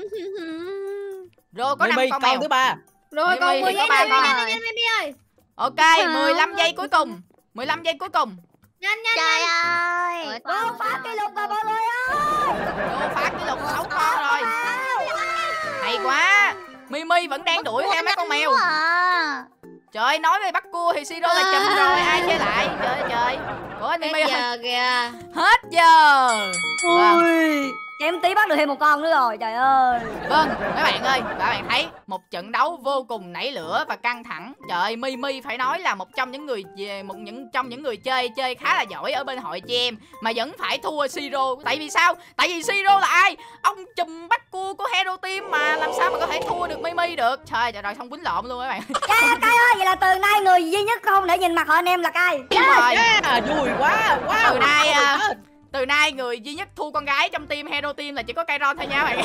Speaker 1: Rô có năm
Speaker 3: Mimi
Speaker 1: con
Speaker 3: con
Speaker 1: mèo.
Speaker 3: thứ ba.
Speaker 2: Rồi
Speaker 1: Mimi
Speaker 2: còn
Speaker 1: thì
Speaker 2: mười
Speaker 1: có
Speaker 2: giây
Speaker 1: ba
Speaker 2: nữa,
Speaker 1: con.
Speaker 2: nhanh nhanh Mimi ơi.
Speaker 1: Ok, mười lăm giây cuối cùng. mười lăm giây cuối cùng.
Speaker 2: Nhanh nhanh. Trời ơi.
Speaker 5: Rô phá kỷ lục rồi mọi người ơi.
Speaker 1: Rô phá kỷ lục sáu con rồi. Hay quá. Mimi vẫn đang đuổi theo mấy con mèo. Trời ơi, nói về bắt cua thì Siro là chùm rồi, ai chơi lại? Trời ơi trời. Ủa anh Mimi
Speaker 4: giờ kìa.
Speaker 1: hết giờ. Vâng.
Speaker 5: Ui, em tí bắt được thêm một con nữa rồi, trời ơi.
Speaker 1: Vâng, mấy bạn ơi, các bạn thấy một trận đấu vô cùng nảy lửa và căng thẳng. Trời ơi, Mimi phải nói là một trong những người một những trong những người chơi chơi khá là giỏi ở bên hội chị em mà vẫn phải thua Siro. Tại vì sao? Tại vì Siro là ai? Ông chùm bắt cua của Hero Team mà làm sao mà có thể thua được Mimi được. Trời ơi, rồi xong quýnh lộn luôn các bạn.
Speaker 5: Yeah, Cai ơi, vậy là từ nay người duy nhất không để nhìn mặt họ anh em là Cai.
Speaker 1: Đúng rồi.
Speaker 3: Yeah, vui quá. Wow.
Speaker 1: Từ nay à, từ nay người duy nhất thua con gái trong team Hero Team là chỉ có Kairon thôi nha bạn.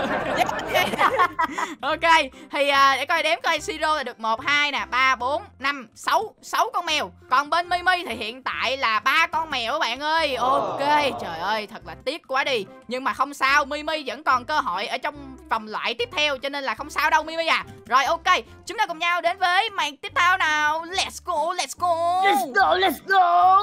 Speaker 1: Ok, thì à, để coi đếm coi Siro là được một, hai nè, ba, bốn, năm, sáu, sáu con mèo. Còn bên Mimi thì hiện tại là ba con mèo các bạn ơi. Ok, trời ơi thật là tiếc quá đi. Nhưng mà không sao, Mimi vẫn còn cơ hội ở trong vòng loại tiếp theo cho nên là không sao đâu Mimi à. Rồi ok, chúng ta cùng nhau đến với màn tiếp theo nào. Let's go, let's go.
Speaker 5: Let's go, let's go.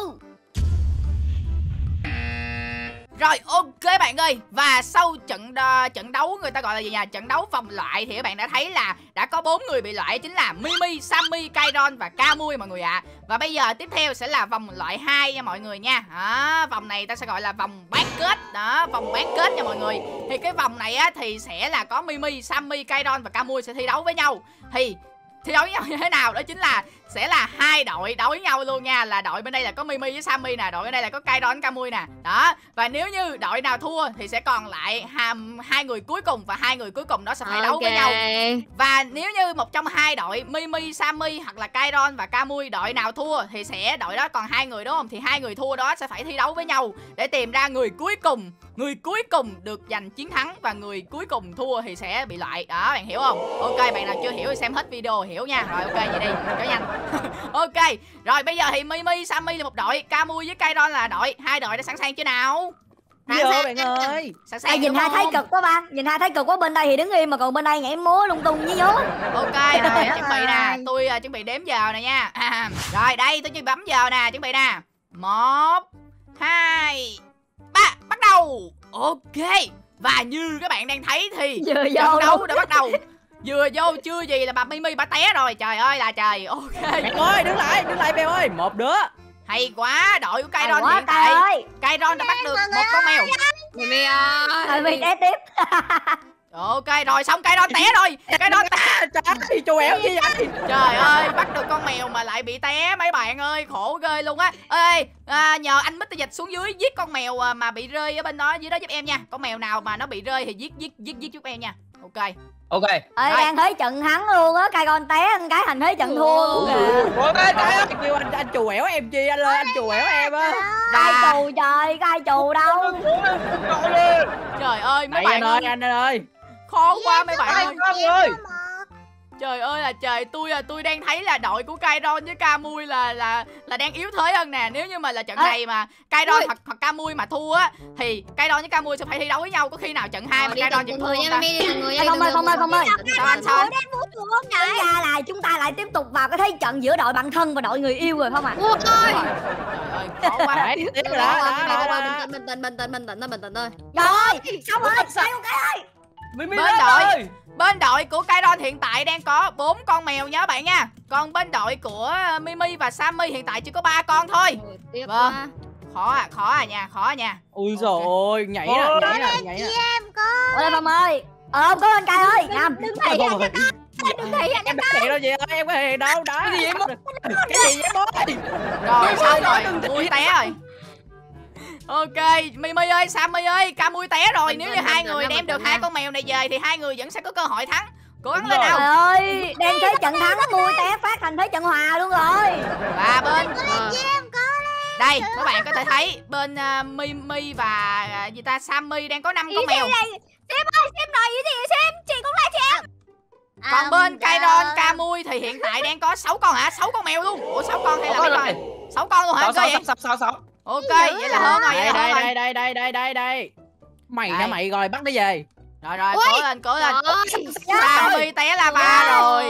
Speaker 1: Rồi ok bạn ơi. Và sau trận uh, trận đấu người ta gọi là gì nhỉ? Trận đấu vòng loại thì các bạn đã thấy là đã có bốn người bị loại, chính là Mimi, Sammy, Kairon và Kamui mọi người ạ. à. Và bây giờ tiếp theo sẽ là vòng loại hai nha mọi người nha. Đó, vòng này ta sẽ gọi là vòng bán kết. Đó, vòng bán kết nha mọi người. Thì cái vòng này á thì sẽ là có Mimi, Sammy, Kairon và Kamui sẽ thi đấu với nhau. Thì thi đấu với nhau như thế nào? Đó chính là sẽ là hai đội đấu với nhau luôn nha. Là đội bên đây là có Mimi với Sammy nè, đội bên đây là có Kairon, Kamui nè. Đó. Và nếu như đội nào thua thì sẽ còn lại hai, hai người cuối cùng và hai người cuối cùng đó sẽ phải đấu với nhau. Và nếu như một trong hai đội Mimi, Sammy hoặc là Kairon và Kamui đội nào thua thì sẽ đội đó còn hai người đúng không? Thì hai người thua đó sẽ phải thi đấu với nhau để tìm ra người cuối cùng. Người cuối cùng được giành chiến thắng và người cuối cùng thua thì sẽ bị loại. Đó, bạn hiểu không? Ok, bạn nào chưa hiểu thì xem hết video hiểu nha. Rồi ok vậy đi, cho nhanh. Ok, rồi bây giờ thì Mimi, Sammy là một đội, Kamui với Kairon là đội. Hai đội đã sẵn sàng chưa nào?
Speaker 3: Vô bạn ơi.
Speaker 1: Sẵn sàng.
Speaker 5: Ê, nhìn hai thấy cực quá ba, nhìn hai thấy cực quá, bên đây thì đứng im mà còn bên đây nhảy múa lung tung với nhố.
Speaker 1: Ok, rồi chuẩn bị nè, tôi uh, chuẩn bị đếm giờ nè nha. À, rồi đây tôi chuẩn bị bấm giờ nè, chuẩn bị nè. Một, hai, ba, bắt đầu. Ok. Và như các bạn đang thấy thì trận đấu đã bắt đầu. Vừa vô chưa gì là bà Mimi bà té rồi. Trời ơi là trời. Ok.
Speaker 3: Mèo ơi, đứng lại, đứng lại Mèo ơi. Một đứa.
Speaker 1: Hay quá, đội của Kairon hiện tại Kairon đã bắt được một con mèo.
Speaker 4: Mimi ơi.
Speaker 5: Mimi té tiếp.
Speaker 1: Ok rồi, xong Kairon té rồi. Kairon té.
Speaker 3: Trời, chù ẻo gì vậy?
Speaker 1: Trời ơi, bắt được con mèo mà lại bị té mấy bạn ơi, khổ ghê luôn á. Ê, à, nhờ anh mít Dịch xuống dưới giết con mèo mà bị rơi ở bên đó dưới đó giúp em nha. Con mèo nào mà nó bị rơi thì giết giết giết giết giúp em nha. Ok.
Speaker 3: Ok.
Speaker 5: Ê, đang thấy trận thắng luôn á, Kairon té ăn cái thành thấy trận thua luôn kìa.
Speaker 3: Ôi trời ơi, kêu anh anh chù ẻo em chi, anh lên anh chù ẻo em á.
Speaker 5: Cai chù trời, cai chù đâu.
Speaker 1: Trời ơi mấy
Speaker 3: Này,
Speaker 1: bạn
Speaker 3: anh ơi,
Speaker 1: ơi,
Speaker 3: anh ơi.
Speaker 1: khó quá mấy bạn ơi.
Speaker 3: ơi.
Speaker 1: Trời ơi là trời, tôi là tôi đang thấy là đội của Kairon với Kamui là là là đang yếu thế hơn nè. Nếu như mà là trận
Speaker 5: à.
Speaker 1: này mà Kairon hoặc hoặc Kamui mà thua á thì Kairon với Kamui sẽ phải thi đấu với nhau. Có khi nào trận hai mà Kairon chịu thua không ta?
Speaker 5: Không ơi, không ơi, không ơi.
Speaker 1: Sao anh sao anh?
Speaker 5: Tính ra là chúng ta lại tiếp tục vào cái thế trận giữa đội bạn thân và đội người yêu rồi không ạ?
Speaker 4: Ôi ơi.
Speaker 1: Trời ơi, khó quá.
Speaker 3: Tiếp rồi đó.
Speaker 4: Bình tĩnh, bình tĩnh, bình tĩnh, bình tĩnh thôi.
Speaker 5: Rồi, xong rồi, sao cái ơi.
Speaker 3: Mimi
Speaker 1: Bên đội bên đội của Kairon hiện tại đang có bốn con mèo nha các bạn nha. Còn bên đội của Mimi và Sammy hiện tại chỉ có ba con thôi. Vâng. Khó à, khó à nha, khó à nha.
Speaker 3: Ui dồi ôi, nhảy nè, nhảy nè, nhảy nè.
Speaker 5: Ôi Phong ơi. Ờ không có lên Cai ơi, nằm đứng đây.
Speaker 3: Đừng thấy anh em đặt đâu gì ơi, em có hề đâu đó. Cái gì em Cái gì em ơi.
Speaker 1: Rồi xong rồi, Mui té rồi. Ok, Mimi ơi, Sammy ơi, Kamui té rồi. Nếu như hai người đem được hai con mèo này về thì hai người vẫn sẽ có cơ hội thắng. Cố gắng lên nào.
Speaker 5: Trời ơi, đang thế trận thắng Mui té phát thành thế trận hòa luôn rồi.
Speaker 1: Và bên đây các bạn có thể thấy bên uh, Mimi và uh, gì ta Sammy đang có năm con mèo.
Speaker 2: Xem ơi, xem rồi gì vậy xem, chị cũng lại xem.
Speaker 1: Còn bên Kairon, Kamui thì hiện tại đang có sáu con hả? sáu con mèo luôn. Ủa sáu con hay là mấy con? sáu con luôn hả?
Speaker 3: sáu sáu sáu sáu.
Speaker 1: Ok, vậy là hơn rồi, vậy là hơn rồi.
Speaker 3: Đây đây đây đây đây đây. Mày hả mày rồi, bắt nó về.
Speaker 1: Rồi rồi, cố lên, cố lên. Sammy té lava rồi.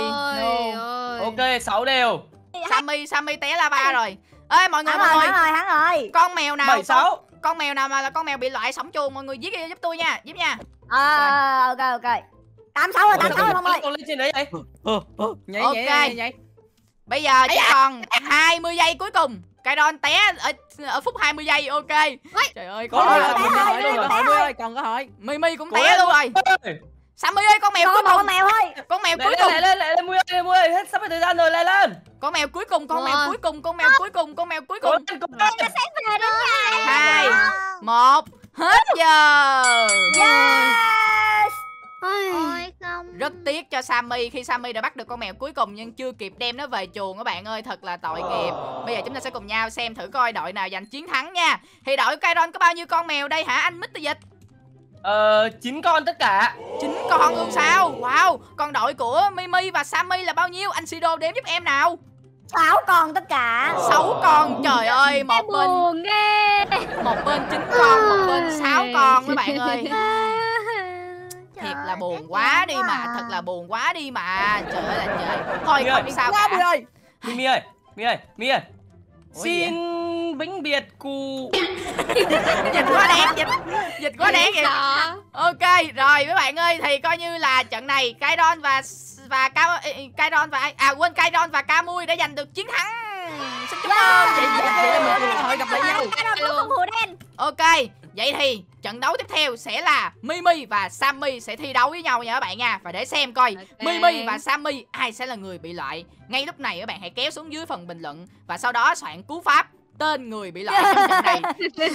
Speaker 3: Ok, sáu đều.
Speaker 1: Sammy, Sammy té lava rồi. Ê mọi người, mọi người.
Speaker 5: Hắn rồi, hắn rồi.
Speaker 1: Con mèo nào?
Speaker 3: bảy sáu.
Speaker 1: Con mèo nào mà là con mèo bị loại sống chuồng mọi người giết giúp tôi nha, giúp nha.
Speaker 5: Ờ, ok ok. tám sáu rồi, tám sáu rồi Phong ơi.
Speaker 3: Con lên trên đấy vậy. Nhảy nhảy nhảy nhảy.
Speaker 1: Bây giờ chỉ còn hai mươi giây cuối cùng. Kairon té ở, ở phút hai mươi giây. Ok. Trời ơi,
Speaker 3: Có
Speaker 1: có
Speaker 3: rồi, mình có hỏi luôn, hỏi mươi ơi, còn có hỏi.
Speaker 1: Mimi cũng té luôn rồi. Sammy ơi, con mèo cuối
Speaker 5: Có một
Speaker 1: cùng.
Speaker 5: con mèo thôi.
Speaker 1: Con mèo
Speaker 3: Lại
Speaker 1: cuối
Speaker 3: lên,
Speaker 1: cùng.
Speaker 3: lại lên, lại lên, mươi ơi, mươi ơi, hết sắp hết thời gian rồi, lại lên.
Speaker 1: Con mèo cuối cùng, con mèo
Speaker 2: Rồi.
Speaker 1: cuối cùng, con mèo cuối cùng, con mèo cuối
Speaker 3: Cố
Speaker 1: cùng.
Speaker 3: lên, cố lên.
Speaker 2: Về đến nhà.
Speaker 1: Hai, một, hết giờ.
Speaker 5: Yes.
Speaker 2: Ôi không.
Speaker 1: Rất tiếc cho Sammy khi Sammy đã bắt được con mèo cuối cùng nhưng chưa kịp đem nó về chuồng các bạn ơi, thật là tội nghiệp. Bây giờ chúng ta sẽ cùng nhau xem thử coi đội nào giành chiến thắng nha. Thì đội Kairon có bao nhiêu con mèo đây hả anh mít Dịch?
Speaker 3: Ờ, chín con tất cả.
Speaker 1: chín con luôn sao? Wow. Còn đội của Mimi và Sammy là bao nhiêu? Anh Sido đếm giúp em nào.
Speaker 5: Sáu con tất cả.
Speaker 1: sáu con. Trời ơi, một bên
Speaker 2: Buồn ghê.
Speaker 1: một bên chín con, một bên sáu con các bạn ơi. Thiệt là buồn quá đi mà, thật là buồn quá đi mà. Trời ơi là trời. Thôi không sao
Speaker 3: Quá
Speaker 1: cả.
Speaker 3: Mười ơi. Mimi ơi, Mimi ơi, Mimi ơi.
Speaker 1: Ủa gì
Speaker 3: Xin vĩnh biệt cụ.
Speaker 1: Dịch quá đáng, dịch dịch quá đáng vậy. Ok, rồi mấy bạn ơi, thì coi như là trận này Kairon và và Ca Kairon và à quên Kairon và Camui đã giành được chiến thắng. Xin chúc mừng.
Speaker 3: Vậy vậy là mình cơ hội gặp lại nhau.
Speaker 2: Kairon không hùa đen.
Speaker 1: Ok, vậy thì trận đấu tiếp theo sẽ là Mimi và Sammy sẽ thi đấu với nhau nha các bạn nha. Và để xem coi
Speaker 2: Ok.
Speaker 1: Mimi và Sammy ai sẽ là người bị loại. Ngay lúc này các bạn hãy kéo xuống dưới phần bình luận và sau đó soạn cú pháp tên người bị loại trong trận này.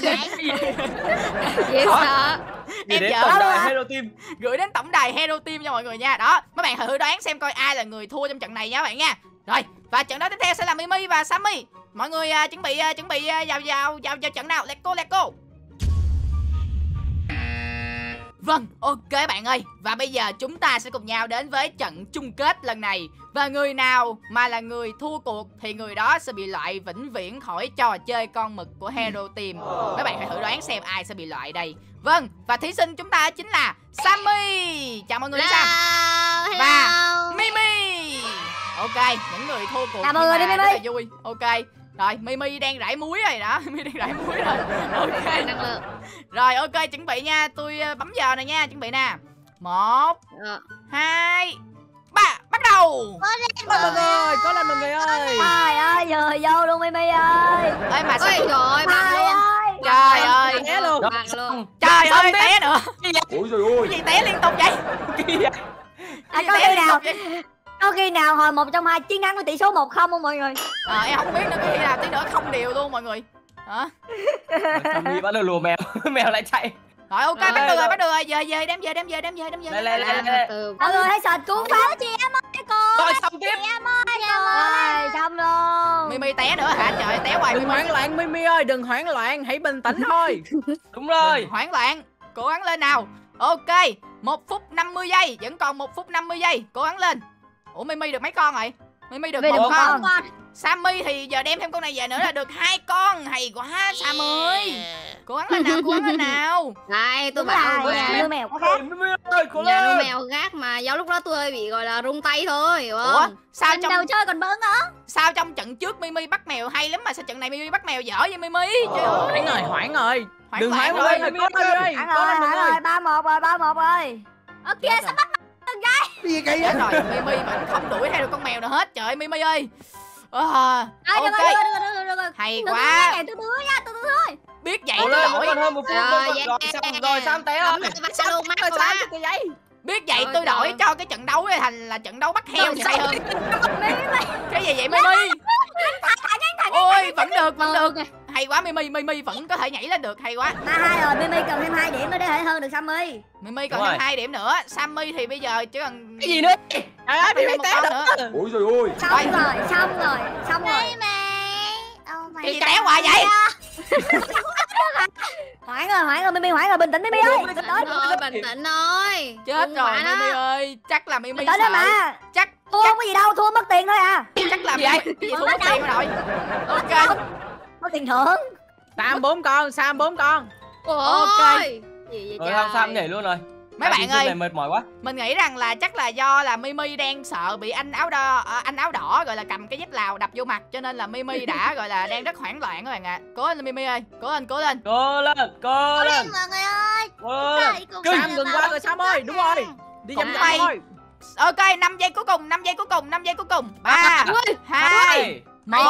Speaker 2: Dễ sợ.
Speaker 3: Đi
Speaker 1: Em
Speaker 3: đến
Speaker 1: dở
Speaker 3: tổng
Speaker 1: quá.
Speaker 3: đài Hero Team.
Speaker 1: Gửi đến tổng đài Hero Team cho mọi người nha. Đó, mấy bạn thử đoán xem coi ai là người thua trong trận này nha các bạn nha. Rồi, và trận đấu tiếp theo sẽ là Mimi và Sammy. Mọi người uh, chuẩn bị uh, chuẩn bị uh, vào vào vào vào trận nào. Let's go, let's go. Vâng, ok bạn ơi. Và bây giờ chúng ta sẽ cùng nhau đến với trận chung kết lần này. Và người nào mà là người thua cuộc thì người đó sẽ bị loại vĩnh viễn khỏi trò chơi con mực của Hero Team. Các bạn hãy thử đoán xem ai sẽ bị loại đây. Vâng, và thí sinh chúng ta chính là Sammy. Chào mọi người Sam.
Speaker 2: Hello.
Speaker 1: Và Mimi. Ok, những người thua cuộc
Speaker 5: Chào mọi người,
Speaker 1: nhưng mà
Speaker 5: đi
Speaker 1: rất
Speaker 5: Mimi.
Speaker 1: là vui. Ok. Rồi, Mimi đang rải muối rồi đó. Mimi đang rải muối rồi. Ok.
Speaker 2: Năng lượng.
Speaker 1: Rồi ok, chuẩn bị nha. Tôi uh, bấm giờ này nha, chuẩn bị nè. Một,
Speaker 2: Ờ.
Speaker 1: hai, ba, bắt đầu.
Speaker 3: Có lần rồi, có lần mọi người ơi.
Speaker 5: Trời ơi, giờ vô luôn Mimi ơi.
Speaker 1: Ê mà sao?
Speaker 2: Ôi trời bằng
Speaker 5: Trời
Speaker 2: luôn.
Speaker 5: ơi.
Speaker 1: Trời ơi.
Speaker 3: Té luôn.
Speaker 2: Bằng luôn.
Speaker 1: Trời
Speaker 3: Xong
Speaker 1: ơi,
Speaker 3: tiếp.
Speaker 1: té nữa.
Speaker 6: Ôi trời ơi.
Speaker 1: Cái gì té liên tục vậy?
Speaker 5: À,
Speaker 1: Cái
Speaker 5: có
Speaker 1: gì té
Speaker 5: khi
Speaker 1: liên
Speaker 5: nào
Speaker 1: tục vậy?
Speaker 5: có khi nào hồi một trong hai chiến thắng với tỷ số một không không mọi người?
Speaker 1: Ờ, em không biết nữa, cái khi nào tí nữa không đều luôn mọi người. Hả?
Speaker 3: Sammy bắt đầu lùa mèo. Mèo lại chạy.
Speaker 1: Rồi ok,
Speaker 2: Rồi,
Speaker 1: bắt được rồi,
Speaker 3: rồi.
Speaker 1: bắt được rồi. Về về đem về, đem về, đem về, đem về.
Speaker 3: Lại lại lại lại.
Speaker 2: Từ
Speaker 5: Mọi người hãy search cứu pháp.
Speaker 2: chị em ơi cô.
Speaker 3: Rồi xong tiếp.
Speaker 5: Rồi, xong luôn.
Speaker 1: Mimi té nữa hả? Trời, té hoài
Speaker 3: Đừng
Speaker 1: Mimi.
Speaker 3: hoảng loạn Mimi ơi, đừng hoảng loạn, hãy bình tĩnh thôi. Đúng rồi.
Speaker 1: Đừng hoảng loạn, cố gắng lên nào. Ok, một phút năm mươi giây, vẫn còn một phút năm mươi giây, cố gắng lên. Ủa Mimi được mấy con rồi? Mimi được
Speaker 5: Mimi
Speaker 1: một
Speaker 5: được một
Speaker 1: con.
Speaker 5: con.
Speaker 1: Sammy thì giờ đem thêm con này về nữa là được hai con. Hay quá Sam ơi. Cố gắng lên nào, cố gắng lên nào.
Speaker 2: Này tôi
Speaker 5: Đúng
Speaker 2: bảo
Speaker 5: là
Speaker 2: với
Speaker 5: nhà
Speaker 2: em.
Speaker 5: nuôi mèo có khác.
Speaker 3: Mimi ơi, cố
Speaker 2: Nhà nuôi
Speaker 3: lên.
Speaker 2: mèo gác mà do lúc đó tôi hơi bị gọi là rung tay thôi, hiểu
Speaker 1: Ủa,
Speaker 2: không?
Speaker 1: sao
Speaker 2: Lần
Speaker 1: trong
Speaker 2: đầu chơi còn bỡ ngỡ.
Speaker 1: sao trong trận trước Mimi bắt mèo hay lắm mà sao trận này Mimi bắt mèo dở vậy Mimi? Trời ơi.
Speaker 3: Hoảng rồi, hoảng rồi.
Speaker 1: Hoảng
Speaker 3: Đừng
Speaker 1: loạn
Speaker 3: hoảng
Speaker 1: rồi.
Speaker 3: lên, có lên ơi.
Speaker 5: Hoảng
Speaker 3: Có
Speaker 5: rồi,
Speaker 3: lên mọi
Speaker 5: hoảng
Speaker 3: người.
Speaker 5: rồi, ba một rồi, ba một rồi.
Speaker 2: Ở kia sắp bắt.
Speaker 3: Gì kỳ
Speaker 1: Chết rồi, Mimi vẫn không đuổi theo được con mèo nào hết. Trời ơi Mimi ơi. À,
Speaker 2: Ai được
Speaker 1: ok,
Speaker 2: rồi, được rồi, được rồi.
Speaker 1: hay
Speaker 2: Từ từ
Speaker 1: quá.
Speaker 2: nha, từ từ nha, từ từ thôi.
Speaker 1: Biết vậy
Speaker 3: Cố
Speaker 1: tôi
Speaker 3: lên,
Speaker 1: đổi.
Speaker 3: còn hơn một phút
Speaker 2: Rồi,
Speaker 3: rồi.
Speaker 2: yeah.
Speaker 3: Rồi xong rồi, Sam té rồi.
Speaker 2: Bấm lại bắt xa luôn, mắc
Speaker 3: Rồi
Speaker 2: quá.
Speaker 3: Sam cái giấy.
Speaker 1: Biết vậy
Speaker 2: Trời
Speaker 1: tôi đổi
Speaker 2: trời.
Speaker 1: cho cái trận đấu này thành là trận đấu bắt heo thì hay hơn.
Speaker 2: Mimi.
Speaker 1: Cái gì vậy Mimi? Ôi vẫn được, vẫn được.
Speaker 2: Ok.
Speaker 1: Hay quá Mimi, Mimi vẫn có thể nhảy lên được, hay quá.
Speaker 5: Hai hai rồi, Mimi cần thêm hai điểm nữa để thể hơn được Sammy.
Speaker 1: Mimi còn
Speaker 3: Đúng
Speaker 1: thêm
Speaker 3: rồi.
Speaker 1: hai điểm nữa. Sammy thì bây giờ chỉ cần
Speaker 3: Cái gì nữa? Trời ơi,
Speaker 1: thêm
Speaker 3: Mimi
Speaker 1: một
Speaker 3: té
Speaker 1: con
Speaker 3: được.
Speaker 1: nữa.
Speaker 6: Ôi trời ơi.
Speaker 5: Xong rồi, xong rồi, xong rồi.
Speaker 1: Cái gì té hoài vậy?
Speaker 5: Hoảng rồi, hoảng rồi, Mimi hoảng rồi, bình tĩnh Mimi ơi. Bình tĩnh
Speaker 2: Bình tĩnh thôi, bình tĩnh thôi.
Speaker 1: Chết
Speaker 2: Hung
Speaker 1: rồi
Speaker 2: quá đó.
Speaker 1: Mimi ơi, chắc là Mimi
Speaker 5: Bình tĩnh đó
Speaker 1: sợ.
Speaker 5: mà.
Speaker 1: Chắc
Speaker 5: Thua không có gì đâu, thua mất tiền thôi à.
Speaker 1: chắc là
Speaker 3: Gì vậy?
Speaker 1: Mimi cái gì thua mất tiền rồi. Ok.
Speaker 5: Mất tiền thưởng.
Speaker 3: Sam bốn con, Sam bốn con.
Speaker 1: Ok.
Speaker 2: Gì vậy
Speaker 3: Rồi
Speaker 2: trời?
Speaker 3: không, Sam nhảy luôn rồi.
Speaker 1: Mấy
Speaker 3: Hai
Speaker 1: bạn
Speaker 3: thí sinh
Speaker 1: ơi,
Speaker 3: này mệt mỏi quá.
Speaker 1: mình nghĩ rằng là chắc là do là Mimi đang sợ bị anh áo đỏ à, anh áo đỏ gọi là cầm cái dép Lào đập vô mặt cho nên là Mimi đã gọi là đang rất hoảng loạn các bạn ạ. Cố lên Mimi ơi, cố lên, cố lên.
Speaker 3: Cố lên, cố lên.
Speaker 4: Mọi người ơi.
Speaker 3: Cố lên.
Speaker 4: Cùng
Speaker 3: Sam
Speaker 4: Sam
Speaker 3: đừng
Speaker 4: được
Speaker 3: qua
Speaker 4: không?
Speaker 3: rồi Sam ơi, đúng rồi. Đi
Speaker 1: Cũng
Speaker 3: dành
Speaker 1: may.
Speaker 3: dành thôi.
Speaker 1: Ok, năm giây cuối cùng, năm giây cuối cùng, năm giây cuối cùng. Ba, hai, một.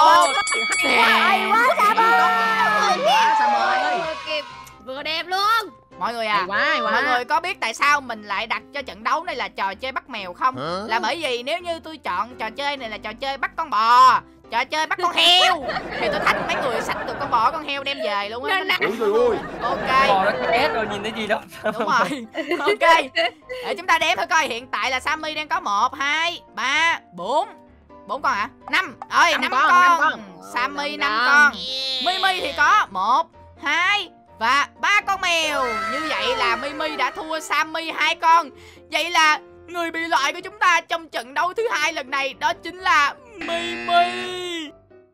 Speaker 5: Hay quá Sam ơi.
Speaker 3: Sam ơi.
Speaker 2: Kịp vừa đẹp luôn.
Speaker 1: Mọi người
Speaker 3: Hay
Speaker 1: à,
Speaker 3: quá, hay quá.
Speaker 1: mọi người có biết tại sao mình lại đặt cho trận đấu này là trò chơi bắt mèo không?
Speaker 6: Hả?
Speaker 1: Là bởi vì nếu như tôi chọn trò chơi này là trò chơi bắt con bò, trò chơi bắt con heo, thì tôi thách mấy người xách được con bò con heo đem về luôn á.
Speaker 6: Ôi trời ơi.
Speaker 1: Ok.
Speaker 3: Bò nó chết rồi, nhìn thấy gì đâu.
Speaker 1: Đúng rồi. Ok. Để chúng ta đếm thử coi. Hiện tại là Sammy đang có một, hai, ba, bốn. Bốn con hả? Năm. Ơi, năm con,
Speaker 3: con.
Speaker 1: con. Sammy năm
Speaker 2: Năm.
Speaker 1: con. Mimi thì có một, hai và ba con mèo. Như vậy là Mimi đã thua Sammy hai con. Vậy là người bị loại của chúng ta trong trận đấu thứ hai lần này đó chính là Mimi.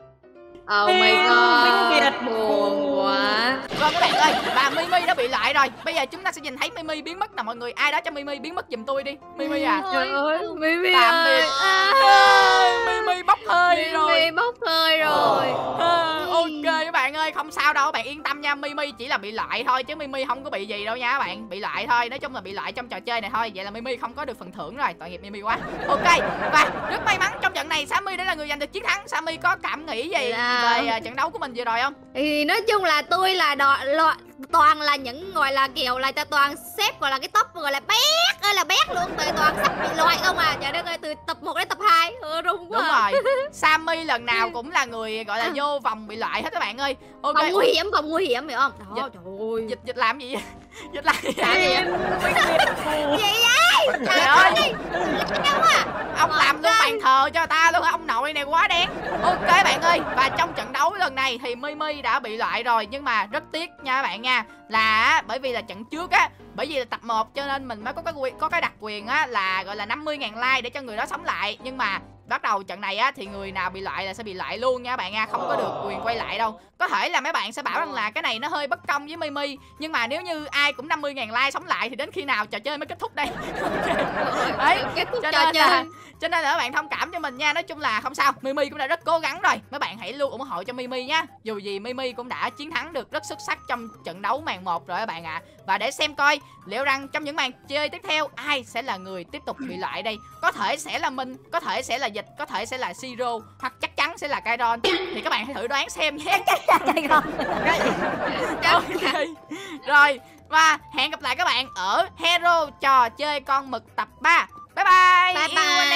Speaker 2: Oh my god, buồn quá.
Speaker 1: Vâng các bạn ơi, và Mimi đã bị loại rồi. Bây giờ chúng ta sẽ nhìn thấy Mimi biến mất nè mọi người. Ai đó cho Mimi biến mất giùm tôi đi. Mimi à.
Speaker 2: Trời ơi, Mimi
Speaker 1: Tạm
Speaker 2: ơi.
Speaker 1: biệt.
Speaker 2: À,
Speaker 1: À, Mimi bốc hơi rồi.
Speaker 2: Mimi bốc hơi rồi.
Speaker 1: À, ok các bạn ơi, không sao đâu, bạn yên tâm nha. Mimi chỉ là bị loại thôi chứ Mimi không có bị gì đâu nha các bạn. Bị loại thôi, nói chung là bị loại trong trò chơi này thôi. Vậy là Mimi không có được phần thưởng rồi, tội nghiệp Mimi quá. Ok, và rất may mắn trong trận này Sammy đã là người giành được chiến thắng. Sammy có cảm nghĩ gì
Speaker 2: Dạ.
Speaker 1: về uh, trận đấu của mình vừa rồi không?
Speaker 2: Thì nói chung là tôi là đo, lo, toàn là những gọi là kiểu là ta toàn xếp gọi là cái top gọi là bét ơi là bét luôn, từ toàn sắp bị loại không à. Trời đất ơi, từ tập một đến tập hai ừ, rung quá.
Speaker 1: Đúng
Speaker 2: à.
Speaker 1: rồi, Sammy lần nào cũng là người gọi là vô vòng bị loại hết các bạn ơi. Ok.
Speaker 2: Vòng nguy hiểm, vòng nguy hiểm phải không? Đó,
Speaker 1: Dịch-
Speaker 2: trời ơi.
Speaker 1: Dịch dịch làm gì vậy? Dịch làm gì
Speaker 2: Làm gì
Speaker 1: vậy?
Speaker 2: vậy? Gì vậy?
Speaker 1: Trời ơi,
Speaker 2: Đâu à?
Speaker 1: ông làm luôn bàn thờ cho ta luôn, ông nội này quá đen. Ok bạn ơi, và trong trận đấu lần này thì Mimi đã bị loại rồi. Nhưng mà rất tiếc nha các bạn nha, là bởi vì là trận trước á, bởi vì là tập một cho nên mình mới có cái quyền, có cái đặc quyền á là gọi là năm mươi ngàn like để cho người đó sống lại. Nhưng mà bắt đầu trận này á thì người nào bị loại là sẽ bị loại luôn nha các bạn nha, không có được quyền quay lại đâu. Có thể là mấy bạn sẽ bảo rằng là cái này nó hơi bất công với Mimi, nhưng mà nếu như ai cũng năm mươi ngàn like sống lại thì đến khi nào trò chơi mới kết thúc đây? Đấy,
Speaker 2: Kết thúc
Speaker 1: cho
Speaker 2: trò
Speaker 1: nên là
Speaker 2: chơi.
Speaker 1: cho nên là các bạn thông cảm cho mình nha. Nói chung là không sao, Mimi cũng đã rất cố gắng rồi. Mấy bạn hãy luôn ủng hộ cho Mimi nhá. Dù gì Mimi cũng đã chiến thắng được rất xuất sắc trong trận đấu màn một rồi các bạn ạ. À. Và để xem coi liệu rằng trong những màn chơi tiếp theo ai sẽ là người tiếp tục bị loại đây. Có thể sẽ là mình, có thể sẽ là Dịch, có thể sẽ là Siro, hoặc chắc chắn sẽ là Kairon. Thì các bạn hãy thử đoán xem nhé. Ok. Rồi, và hẹn gặp lại các bạn ở Hero trò chơi con mực tập ba. Bye bye.
Speaker 2: Bye bye.